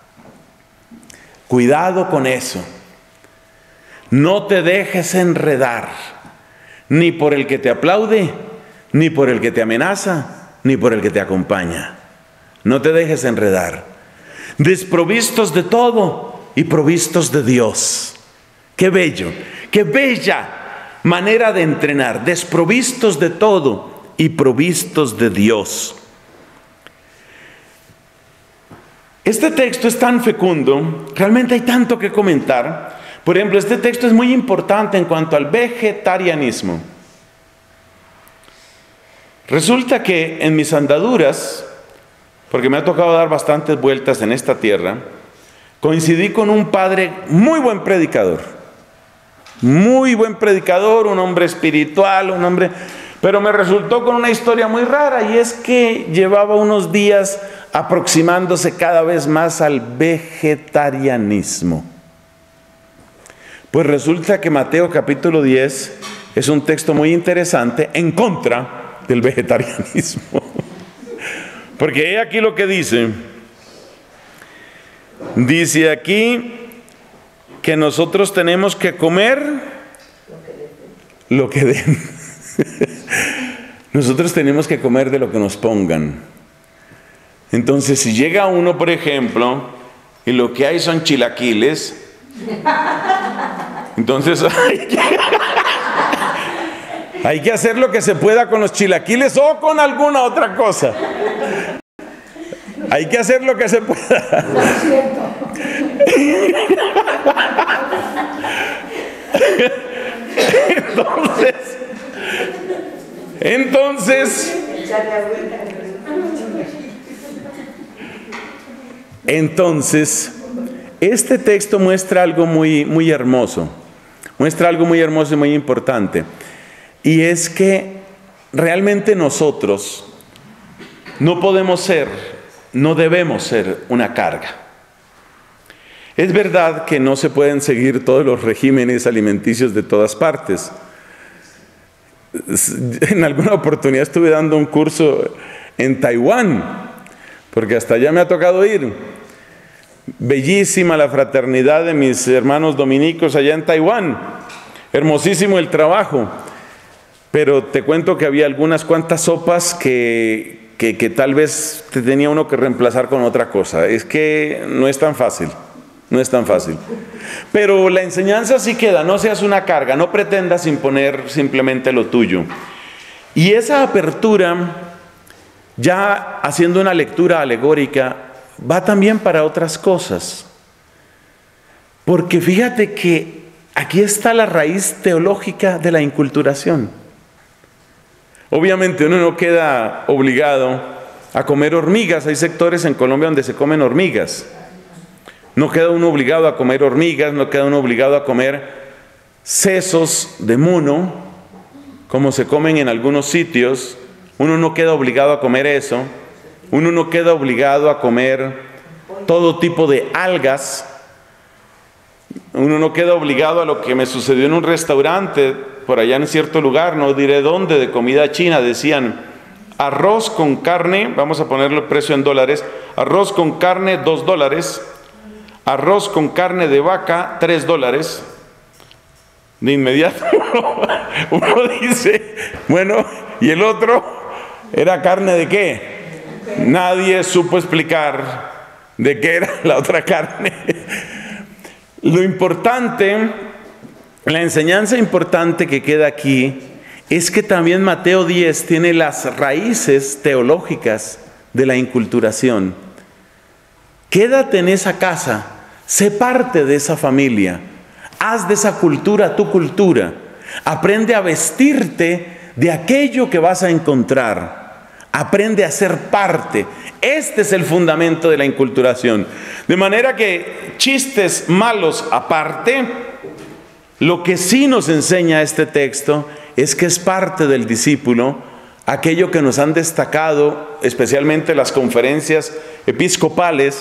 [SPEAKER 1] Cuidado con eso. No te dejes enredar, ni por el que te aplaude, ni por el que te amenaza, ni por el que te acompaña. No te dejes enredar. Desprovistos de todo y provistos de Dios. Qué bello, qué bella manera de entrenar. Desprovistos de todo y provistos de Dios. Este texto es tan fecundo, realmente hay tanto que comentar. Por ejemplo, este texto es muy importante en cuanto al vegetarianismo. Resulta que en mis andaduras, porque me ha tocado dar bastantes vueltas en esta tierra, coincidí con un padre muy buen predicador, muy buen predicador, un hombre espiritual, un hombre... Pero me resultó con una historia muy rara, y es que llevaba unos días aproximándose cada vez más al vegetarianismo. Pues resulta que Mateo capítulo diez es un texto muy interesante en contra del vegetarianismo. Porque he aquí lo que dice. Dice aquí que nosotros tenemos que comer lo que den. Nosotros tenemos que comer de lo que nos pongan. Entonces, si llega uno, por ejemplo, y lo que hay son chilaquiles, entonces hay que, hay que hacer lo que se pueda con los chilaquiles o con alguna otra cosa. Hay que hacer lo que se pueda. Entonces, entonces, entonces, este texto muestra algo muy, muy hermoso, muestra algo muy hermoso y muy importante, y es que realmente nosotros no podemos ser, no debemos ser una carga. Es verdad que no se pueden seguir todos los regímenes alimenticios de todas partes. En alguna oportunidad estuve dando un curso en Taiwán, porque hasta allá me ha tocado ir. Bellísima la fraternidad de mis hermanos dominicos allá en Taiwán. Hermosísimo el trabajo. Pero te cuento que había algunas cuantas sopas que, que, que tal vez te tenía uno que reemplazar con otra cosa. Es que no es tan fácil. No es tan fácil. Pero la enseñanza sí queda, no seas una carga, no pretendas imponer simplemente lo tuyo. Y esa apertura, ya haciendo una lectura alegórica, va también para otras cosas. Porque fíjate que aquí está la raíz teológica de la inculturación. Obviamente uno no queda obligado a comer hormigas. Hay sectores en Colombia donde se comen hormigas. No queda uno obligado a comer hormigas, no queda uno obligado a comer sesos de mono, como se comen en algunos sitios. Uno no queda obligado a comer eso. Uno no queda obligado a comer todo tipo de algas. Uno no queda obligado a lo que me sucedió en un restaurante, por allá en cierto lugar, no diré dónde, de comida china. Decían, arroz con carne, vamos a ponerle el precio en dólares, arroz con carne, dos dólares, arroz con carne de vaca, tres dólares. De inmediato uno dice, bueno, ¿y el otro era carne de qué? Nadie supo explicar de qué era la otra carne. Lo importante, la enseñanza importante que queda aquí es que también Mateo diez tiene las raíces teológicas de la inculturación. Quédate en esa casa, sé parte de esa familia, haz de esa cultura tu cultura, aprende a vestirte de aquello que vas a encontrar, aprende a ser parte. Este es el fundamento de la inculturación. De manera que chistes malos aparte, lo que sí nos enseña este texto es que es parte del discípulo aquello que nos han destacado, especialmente las conferencias episcopales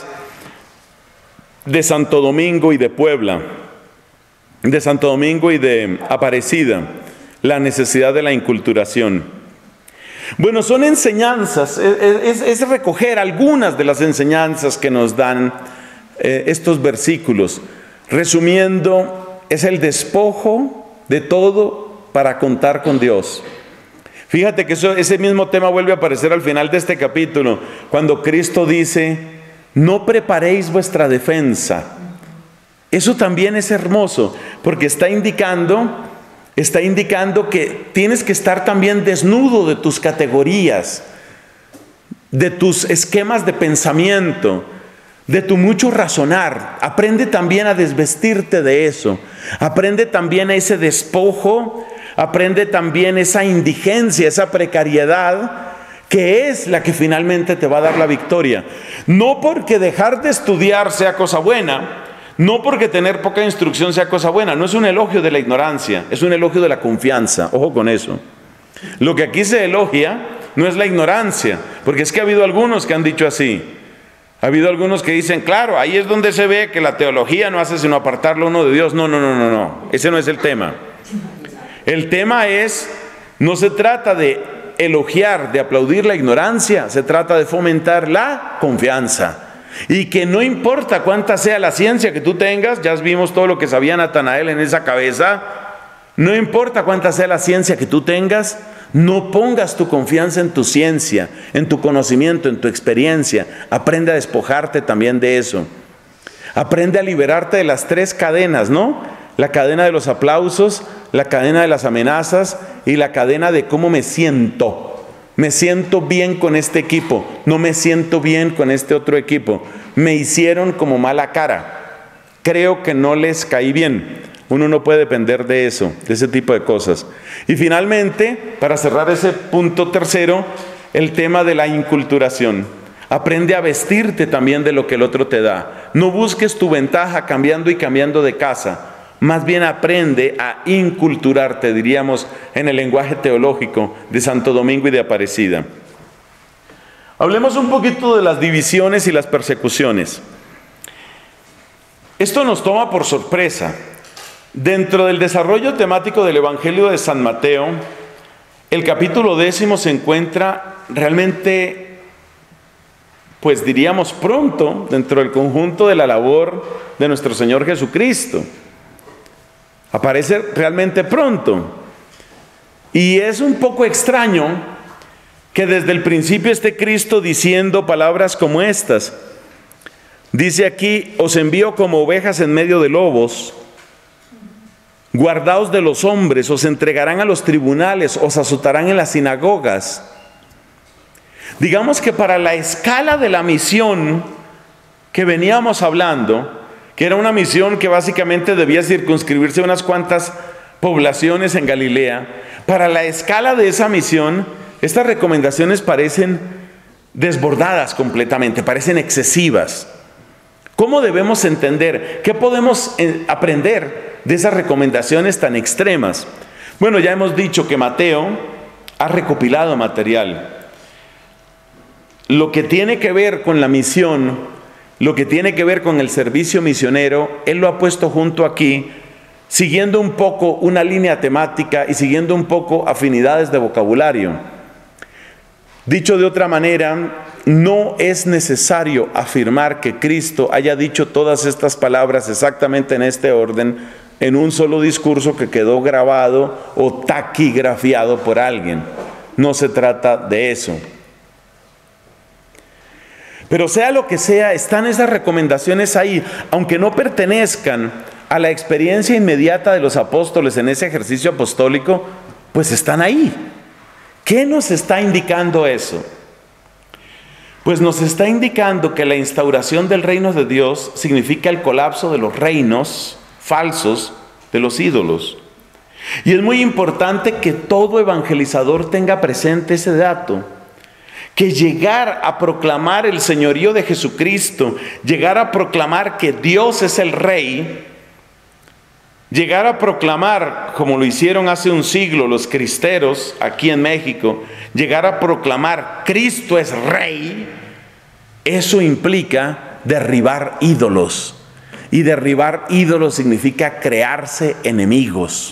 [SPEAKER 1] de Santo Domingo y de Puebla, de Santo Domingo y de Aparecida, la necesidad de la inculturación. Bueno, son enseñanzas, es, es, es recoger algunas de las enseñanzas que nos dan eh, estos versículos. Resumiendo, es el despojo de todo para contar con Dios. Fíjate que eso, ese mismo tema vuelve a aparecer al final de este capítulo, cuando Cristo dice, no preparéis vuestra defensa. Eso también es hermoso, porque está indicando... Está indicando que tienes que estar también desnudo de tus categorías, de tus esquemas de pensamiento, de tu mucho razonar. Aprende también a desvestirte de eso. Aprende también a ese despojo, aprende también esa indigencia, esa precariedad, que es la que finalmente te va a dar la victoria. No porque dejar de estudiar sea cosa buena, no porque tener poca instrucción sea cosa buena, no es un elogio de la ignorancia, es un elogio de la confianza. Ojo con eso. Lo que aquí se elogia no es la ignorancia, porque es que ha habido algunos que han dicho así. Ha habido algunos que dicen, claro, ahí es donde se ve que la teología no hace sino apartarlo uno de Dios. No, no, no, no, no. Ese no es el tema. El tema es, no se trata de elogiar, de aplaudir la ignorancia, se trata de fomentar la confianza. Y que no importa cuánta sea la ciencia que tú tengas, ya vimos todo lo que sabía Natanael en esa cabeza, no importa cuánta sea la ciencia que tú tengas, no pongas tu confianza en tu ciencia, en tu conocimiento, en tu experiencia. Aprende a despojarte también de eso. Aprende a liberarte de las tres cadenas, ¿no? La cadena de los aplausos, la cadena de las amenazas y la cadena de cómo me siento. Me siento bien con este equipo, no me siento bien con este otro equipo. Me hicieron como mala cara. Creo que no les caí bien. Uno no puede depender de eso, de ese tipo de cosas. Y finalmente, para cerrar ese punto tercero, el tema de la inculturación. Aprende a vestirte también de lo que el otro te da. No busques tu ventaja cambiando y cambiando de casa. Más bien aprende a inculturarte, diríamos en el lenguaje teológico de Santo Domingo y de Aparecida. Hablemos un poquito de las divisiones y las persecuciones. Esto nos toma por sorpresa. Dentro del desarrollo temático del Evangelio de San Mateo, el capítulo décimo se encuentra realmente, pues diríamos pronto, dentro del conjunto de la labor de nuestro Señor Jesucristo. Aparece realmente pronto. Y es un poco extraño que desde el principio esté Cristo diciendo palabras como estas. Dice aquí, os envío como ovejas en medio de lobos, guardaos de los hombres, os entregarán a los tribunales, os azotarán en las sinagogas. Digamos que para la escala de la misión que veníamos hablando, que era una misión que básicamente debía circunscribirse a unas cuantas poblaciones en Galilea, Para la escala de esa misión, estas recomendaciones parecen desbordadas completamente, parecen excesivas. ¿Cómo debemos entender? ¿Qué podemos eh, aprender de esas recomendaciones tan extremas? Bueno, ya hemos dicho que Mateo ha recopilado material. Lo que tiene que ver con la misión, lo que tiene que ver con el servicio misionero, él lo ha puesto junto aquí, siguiendo un poco una línea temática y siguiendo un poco afinidades de vocabulario. Dicho de otra manera, no es necesario afirmar que Cristo haya dicho todas estas palabras exactamente en este orden, en un solo discurso que quedó grabado o taquigrafiado por alguien. No se trata de eso. Pero sea lo que sea, están esas recomendaciones ahí, aunque no pertenezcan a la experiencia inmediata de los apóstoles en ese ejercicio apostólico, pues están ahí. ¿Qué nos está indicando eso? Pues nos está indicando que la instauración del reino de Dios significa el colapso de los reinos falsos de los ídolos. Y es muy importante que todo evangelizador tenga presente ese dato, que llegar a proclamar el señorío de Jesucristo, llegar a proclamar que Dios es el Rey, llegar a proclamar, como lo hicieron hace un siglo los cristeros aquí en México, llegar a proclamar Cristo es Rey, eso implica derribar ídolos. Y derribar ídolos significa crearse enemigos.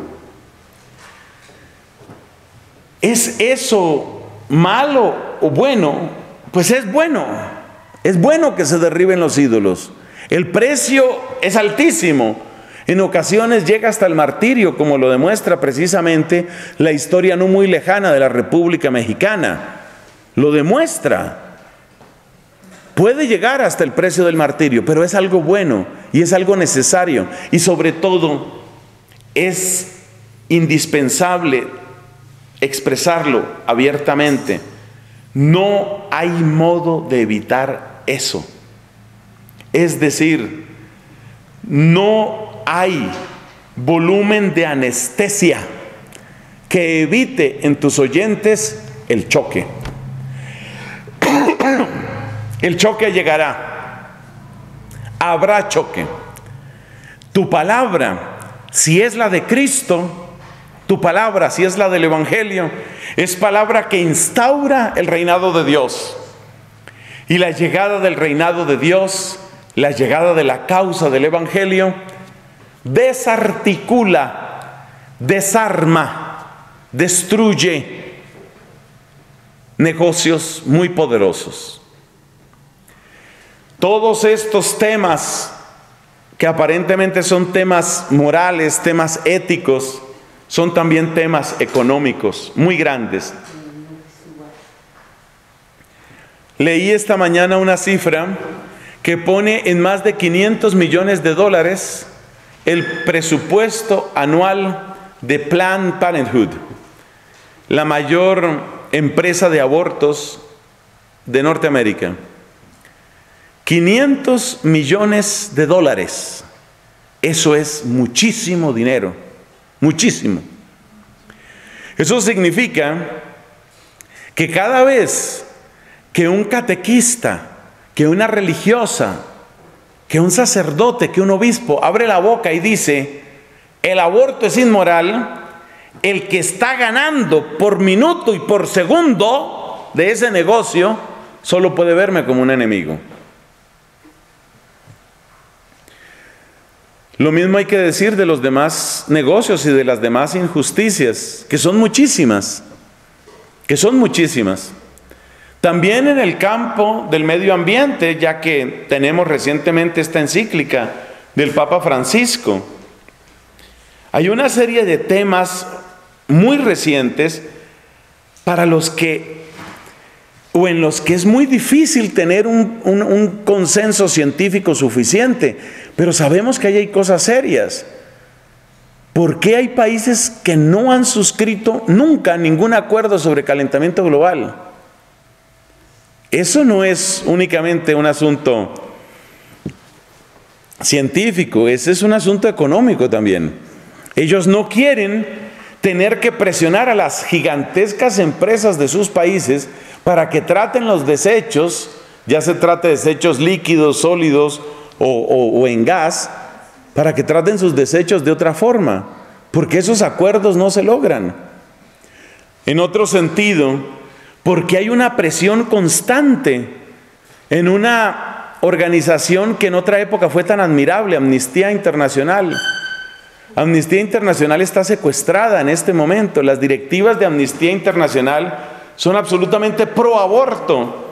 [SPEAKER 1] ¿Es eso malo o bueno? Pues es bueno. Es bueno que se derriben los ídolos. El precio es altísimo. En ocasiones llega hasta el martirio, como lo demuestra precisamente la historia no muy lejana de la República Mexicana. Lo demuestra. Puede llegar hasta el precio del martirio, pero es algo bueno y es algo necesario. Y sobre todo, es indispensable expresarlo abiertamente. No hay modo de evitar eso. Es decir, no hay volumen de anestesia que evite en tus oyentes el choque. El choque llegará. Habrá choque. Tu palabra, si es la de Cristo, tu palabra, si es la del Evangelio, es palabra que instaura el reinado de Dios. Y la llegada del reinado de Dios, la llegada de la causa del Evangelio, desarticula, desarma, destruye negocios muy poderosos. Todos estos temas, que aparentemente son temas morales, temas éticos, son también temas económicos muy grandes. Leí esta mañana una cifra que pone en más de quinientos millones de dólares el presupuesto anual de Planned Parenthood, la mayor empresa de abortos de Norteamérica. quinientos millones de dólares. Eso es muchísimo dinero, muchísimo. Eso significa que cada vez que un catequista, que una religiosa, que un sacerdote, que un obispo abre la boca y dice, el aborto es inmoral, el que está ganando por minuto y por segundo de ese negocio, solo puede verme como un enemigo. Lo mismo hay que decir de los demás negocios y de las demás injusticias, que son muchísimas, que son muchísimas. También en el campo del medio ambiente, ya que tenemos recientemente esta encíclica del Papa Francisco, hay una serie de temas muy recientes para los que, o en los que es muy difícil tener un, un, un consenso científico suficiente, pero sabemos que ahí hay cosas serias. ¿Por qué hay países que no han suscrito nunca ningún acuerdo sobre calentamiento global? Eso no es únicamente un asunto científico, ese es un asunto económico también. Ellos no quieren tener que presionar a las gigantescas empresas de sus países para que traten los desechos, ya se trate de desechos líquidos, sólidos o, o, o en gas, para que traten sus desechos de otra forma, porque esos acuerdos no se logran. En otro sentido, porque hay una presión constante en una organización que en otra época fue tan admirable, Amnistía Internacional. Amnistía Internacional está secuestrada en este momento. Las directivas de Amnistía Internacional son absolutamente pro aborto.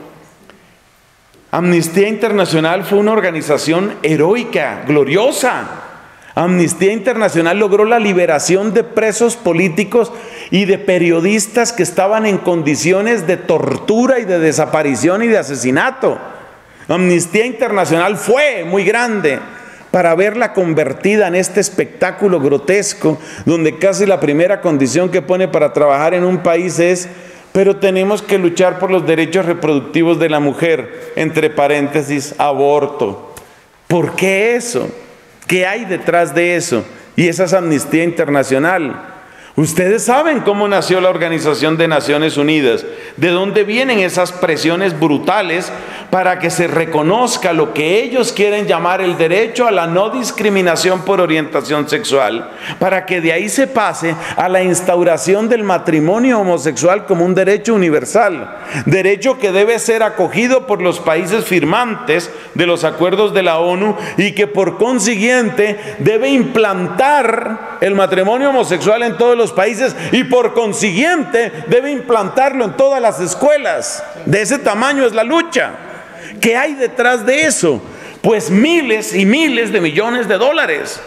[SPEAKER 1] Amnistía Internacional fue una organización heroica, gloriosa. Amnistía Internacional logró la liberación de presos políticos y de periodistas que estaban en condiciones de tortura y de desaparición y de asesinato. Amnistía Internacional fue muy grande para verla convertida en este espectáculo grotesco, donde casi la primera condición que pone para trabajar en un país es: pero tenemos que luchar por los derechos reproductivos de la mujer, entre paréntesis, aborto. ¿Por qué eso? ¿Qué hay detrás de eso? Y esa es Amnistía Internacional. Ustedes saben cómo nació la Organización de Naciones Unidas, de dónde vienen esas presiones brutales para que se reconozca lo que ellos quieren llamar el derecho a la no discriminación por orientación sexual, para que de ahí se pase a la instauración del matrimonio homosexual como un derecho universal, derecho que debe ser acogido por los países firmantes de los acuerdos de la ONU y que por consiguiente debe implantar el matrimonio homosexual en todos los países y por consiguiente debe implantarlo en todas las escuelas. De ese tamaño es la lucha. ¿Qué hay detrás de eso? Pues miles y miles de millones de dólares.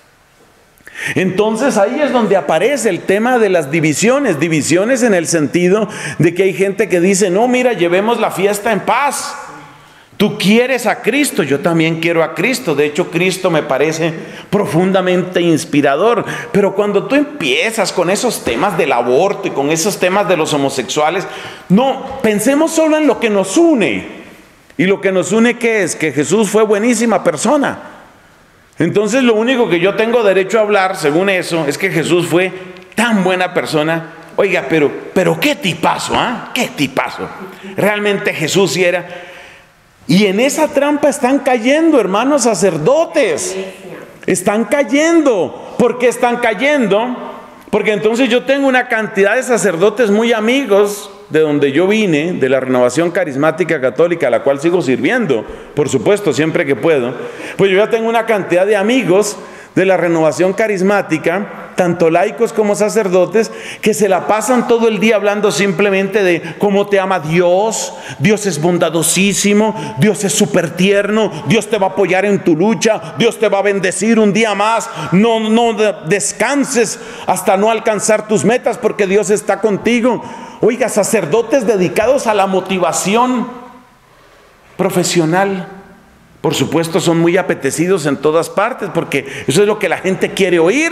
[SPEAKER 1] Entonces ahí es donde aparece el tema de las divisiones, divisiones en el sentido de que hay gente que dice: no, mira, llevemos la fiesta en paz. Tú quieres a Cristo, yo también quiero a Cristo. De hecho, Cristo me parece profundamente inspirador. Pero cuando tú empiezas con esos temas del aborto y con esos temas de los homosexuales, no, pensemos solo en lo que nos une. Y lo que nos une, ¿qué es? Que Jesús fue buenísima persona. Entonces lo único que yo tengo derecho a hablar, según eso, es que Jesús fue tan buena persona. Oiga, pero, pero qué tipazo, ¿ah? ¿eh? Qué tipazo. Realmente Jesús sí era. Y en esa trampa están cayendo, hermanos sacerdotes. Están cayendo. ¿Por qué están cayendo? Porque entonces yo tengo una cantidad de sacerdotes muy amigos de donde yo vine, de la Renovación Carismática Católica, a la cual sigo sirviendo, por supuesto, siempre que puedo. Pues yo ya tengo una cantidad de amigos de la Renovación Carismática, tanto laicos como sacerdotes, que se la pasan todo el día hablando simplemente de cómo te ama Dios. Dios es bondadosísimo, Dios es súper tierno, Dios te va a apoyar en tu lucha, Dios te va a bendecir un día más. No, no descanses hasta no alcanzar tus metas, porque Dios está contigo. Oiga, sacerdotes dedicados a la motivación profesional. Por supuesto, son muy apetecidos en todas partes, porque eso es lo que la gente quiere oír.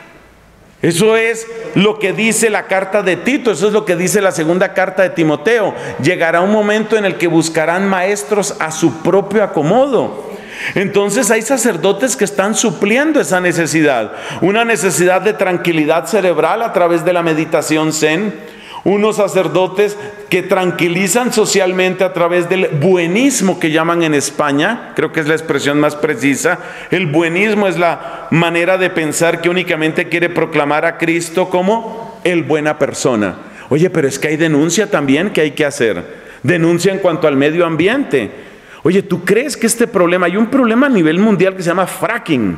[SPEAKER 1] Eso es lo que dice la carta de Tito, eso es lo que dice la segunda carta de Timoteo. Llegará un momento en el que buscarán maestros a su propio acomodo. Entonces hay sacerdotes que están supliendo esa necesidad, una necesidad de tranquilidad cerebral a través de la meditación zen. Unos sacerdotes que tranquilizan socialmente a través del buenismo que llaman en España, creo que es la expresión más precisa. El buenismo es la manera de pensar que únicamente quiere proclamar a Cristo como el buena persona. Oye, pero es que hay denuncia también que hay que hacer. Denuncia en cuanto al medio ambiente. Oye, ¿tú crees que este problema, hay un problema a nivel mundial que se llama fracking?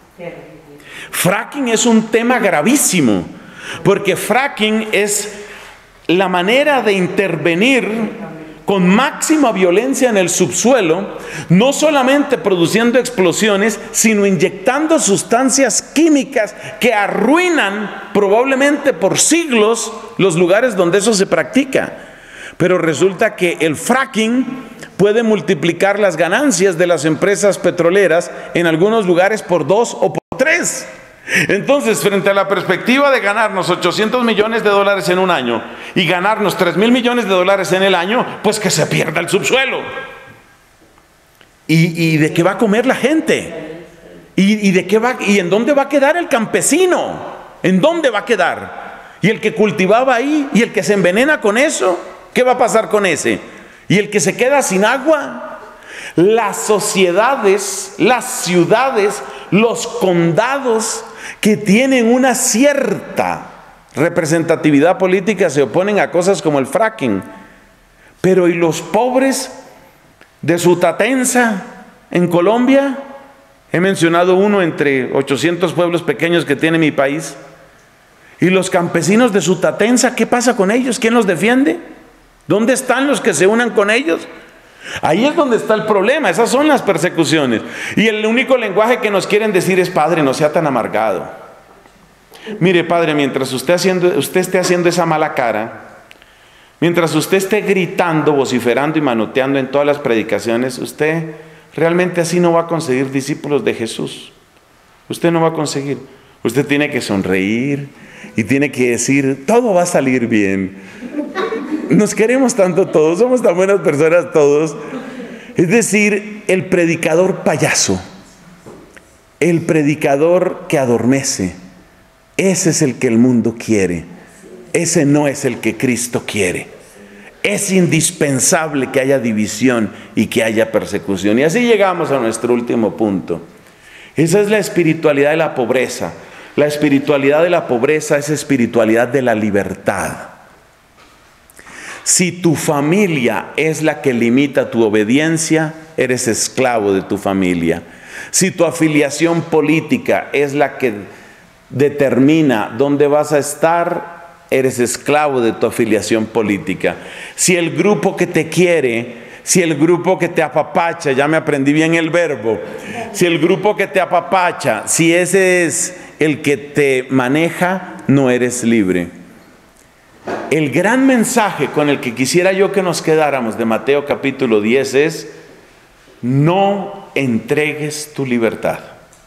[SPEAKER 1] Fracking es un tema gravísimo, porque fracking es la manera de intervenir con máxima violencia en el subsuelo, no solamente produciendo explosiones, sino inyectando sustancias químicas que arruinan probablemente por siglos los lugares donde eso se practica. Pero resulta que el fracking puede multiplicar las ganancias de las empresas petroleras en algunos lugares por dos o por tres. Entonces, frente a la perspectiva de ganarnos ochocientos millones de dólares en un año y ganarnos tres mil millones de dólares en el año, pues que se pierda el subsuelo. ¿Y, y de qué va a comer la gente? ¿Y, y, de qué va, ¿Y en dónde va a quedar el campesino? ¿En dónde va a quedar? Y el que cultivaba ahí, y el que se envenena con eso, ¿qué va a pasar con ese? Y el que se queda sin agua. Las sociedades, las ciudades, los condados que tienen una cierta representatividad política se oponen a cosas como el fracking. Pero ¿y los pobres de Sutatensa en Colombia? He mencionado uno entre ochocientos pueblos pequeños que tiene mi país. ¿Y los campesinos de Sutatensa, qué pasa con ellos? ¿Quién los defiende? ¿Dónde están los que se unan con ellos? Ahí es donde está el problema, esas son las persecuciones. Y el único lenguaje que nos quieren decir es: Padre, no sea tan amargado. Mire, Padre, mientras usted, haciendo, usted esté haciendo esa mala cara, mientras usted esté gritando, vociferando y manoteando en todas las predicaciones, usted realmente así no va a conseguir discípulos de Jesús. Usted no va a conseguir. Usted tiene que sonreír y tiene que decir: todo va a salir bien. Nos queremos tanto todos, somos tan buenas personas todos. Es decir, el predicador payaso, el predicador que adormece, ese es el que el mundo quiere. Ese no es el que Cristo quiere. Es indispensable que haya división y que haya persecución. Y así llegamos a nuestro último punto. Esa es la espiritualidad de la pobreza. La espiritualidad de la pobreza es espiritualidad de la libertad. Si tu familia es la que limita tu obediencia, eres esclavo de tu familia. Si tu afiliación política es la que determina dónde vas a estar, eres esclavo de tu afiliación política. Si el grupo que te quiere, si el grupo que te apapacha, ya me aprendí bien el verbo, si el grupo que te apapacha, si ese es el que te maneja, no eres libre. El gran mensaje con el que quisiera yo que nos quedáramos de Mateo capítulo diez es: no entregues tu libertad.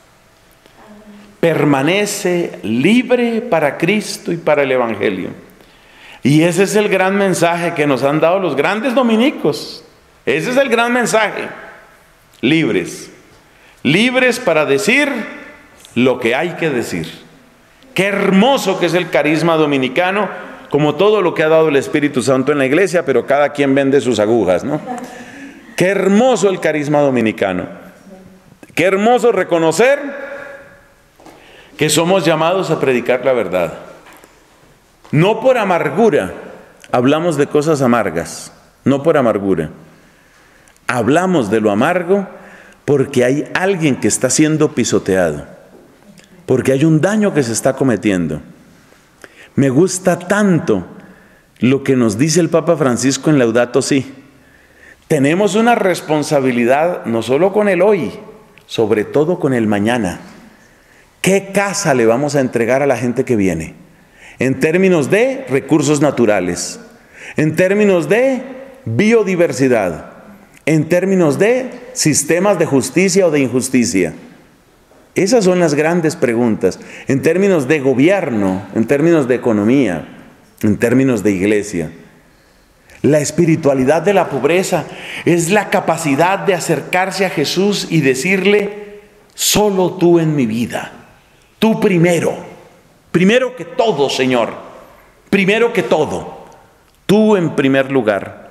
[SPEAKER 1] Permanece libre para Cristo y para el Evangelio. Y ese es el gran mensaje que nos han dado los grandes dominicos. Ese es el gran mensaje. Libres. Libres para decir lo que hay que decir. Qué hermoso que es el carisma dominicano, como todo lo que ha dado el Espíritu Santo en la iglesia, pero cada quien vende sus agujas, ¿no? Qué hermoso el carisma dominicano. Qué hermoso reconocer que somos llamados a predicar la verdad. No por amargura hablamos de cosas amargas, no por amargura. Hablamos de lo amargo porque hay alguien que está siendo pisoteado, porque hay un daño que se está cometiendo. Me gusta tanto lo que nos dice el Papa Francisco en Laudato Si. Tenemos una responsabilidad no solo con el hoy, sobre todo con el mañana. ¿Qué casa le vamos a entregar a la gente que viene? En términos de recursos naturales, en términos de biodiversidad, en términos de sistemas de justicia o de injusticia. Esas son las grandes preguntas. En términos de gobierno, en términos de economía, en términos de iglesia. La espiritualidad de la pobreza es la capacidad de acercarse a Jesús y decirle: solo tú en mi vida. Tú primero, primero que todo, Señor, primero que todo, tú en primer lugar.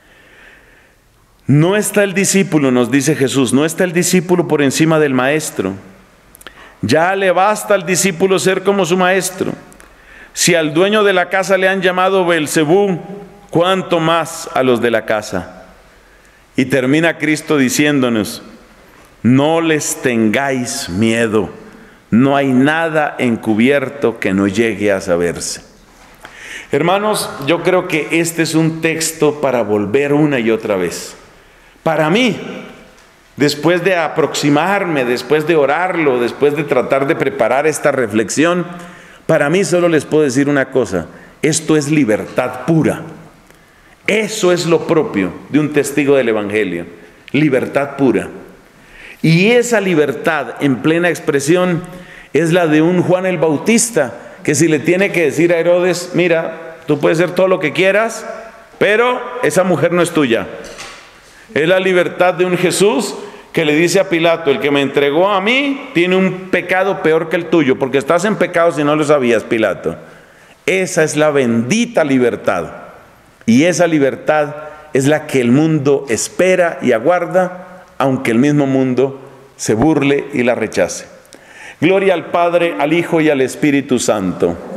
[SPEAKER 1] No está el discípulo, nos dice Jesús, no está el discípulo por encima del maestro. Ya le basta al discípulo ser como su maestro. Si al dueño de la casa le han llamado Beelzebú, ¿cuánto más a los de la casa? Y termina Cristo diciéndonos: no les tengáis miedo. No hay nada encubierto que no llegue a saberse. Hermanos, yo creo que este es un texto para volver una y otra vez. Para mí, después de aproximarme, después de orarlo, después de tratar de preparar esta reflexión, para mí solo les puedo decir una cosa: esto es libertad pura. Eso es lo propio de un testigo del Evangelio, libertad pura. Y esa libertad en plena expresión es la de un Juan el Bautista, que si le tiene que decir a Herodes: mira, tú puedes hacer todo lo que quieras, pero esa mujer no es tuya. Es la libertad de un Jesús que le dice a Pilato, el que me entregó a mí tiene un pecado peor que el tuyo, porque estás en pecado si no lo sabías, Pilato. Esa es la bendita libertad. Y esa libertad es la que el mundo espera y aguarda, aunque el mismo mundo se burle y la rechace. Gloria al Padre, al Hijo y al Espíritu Santo.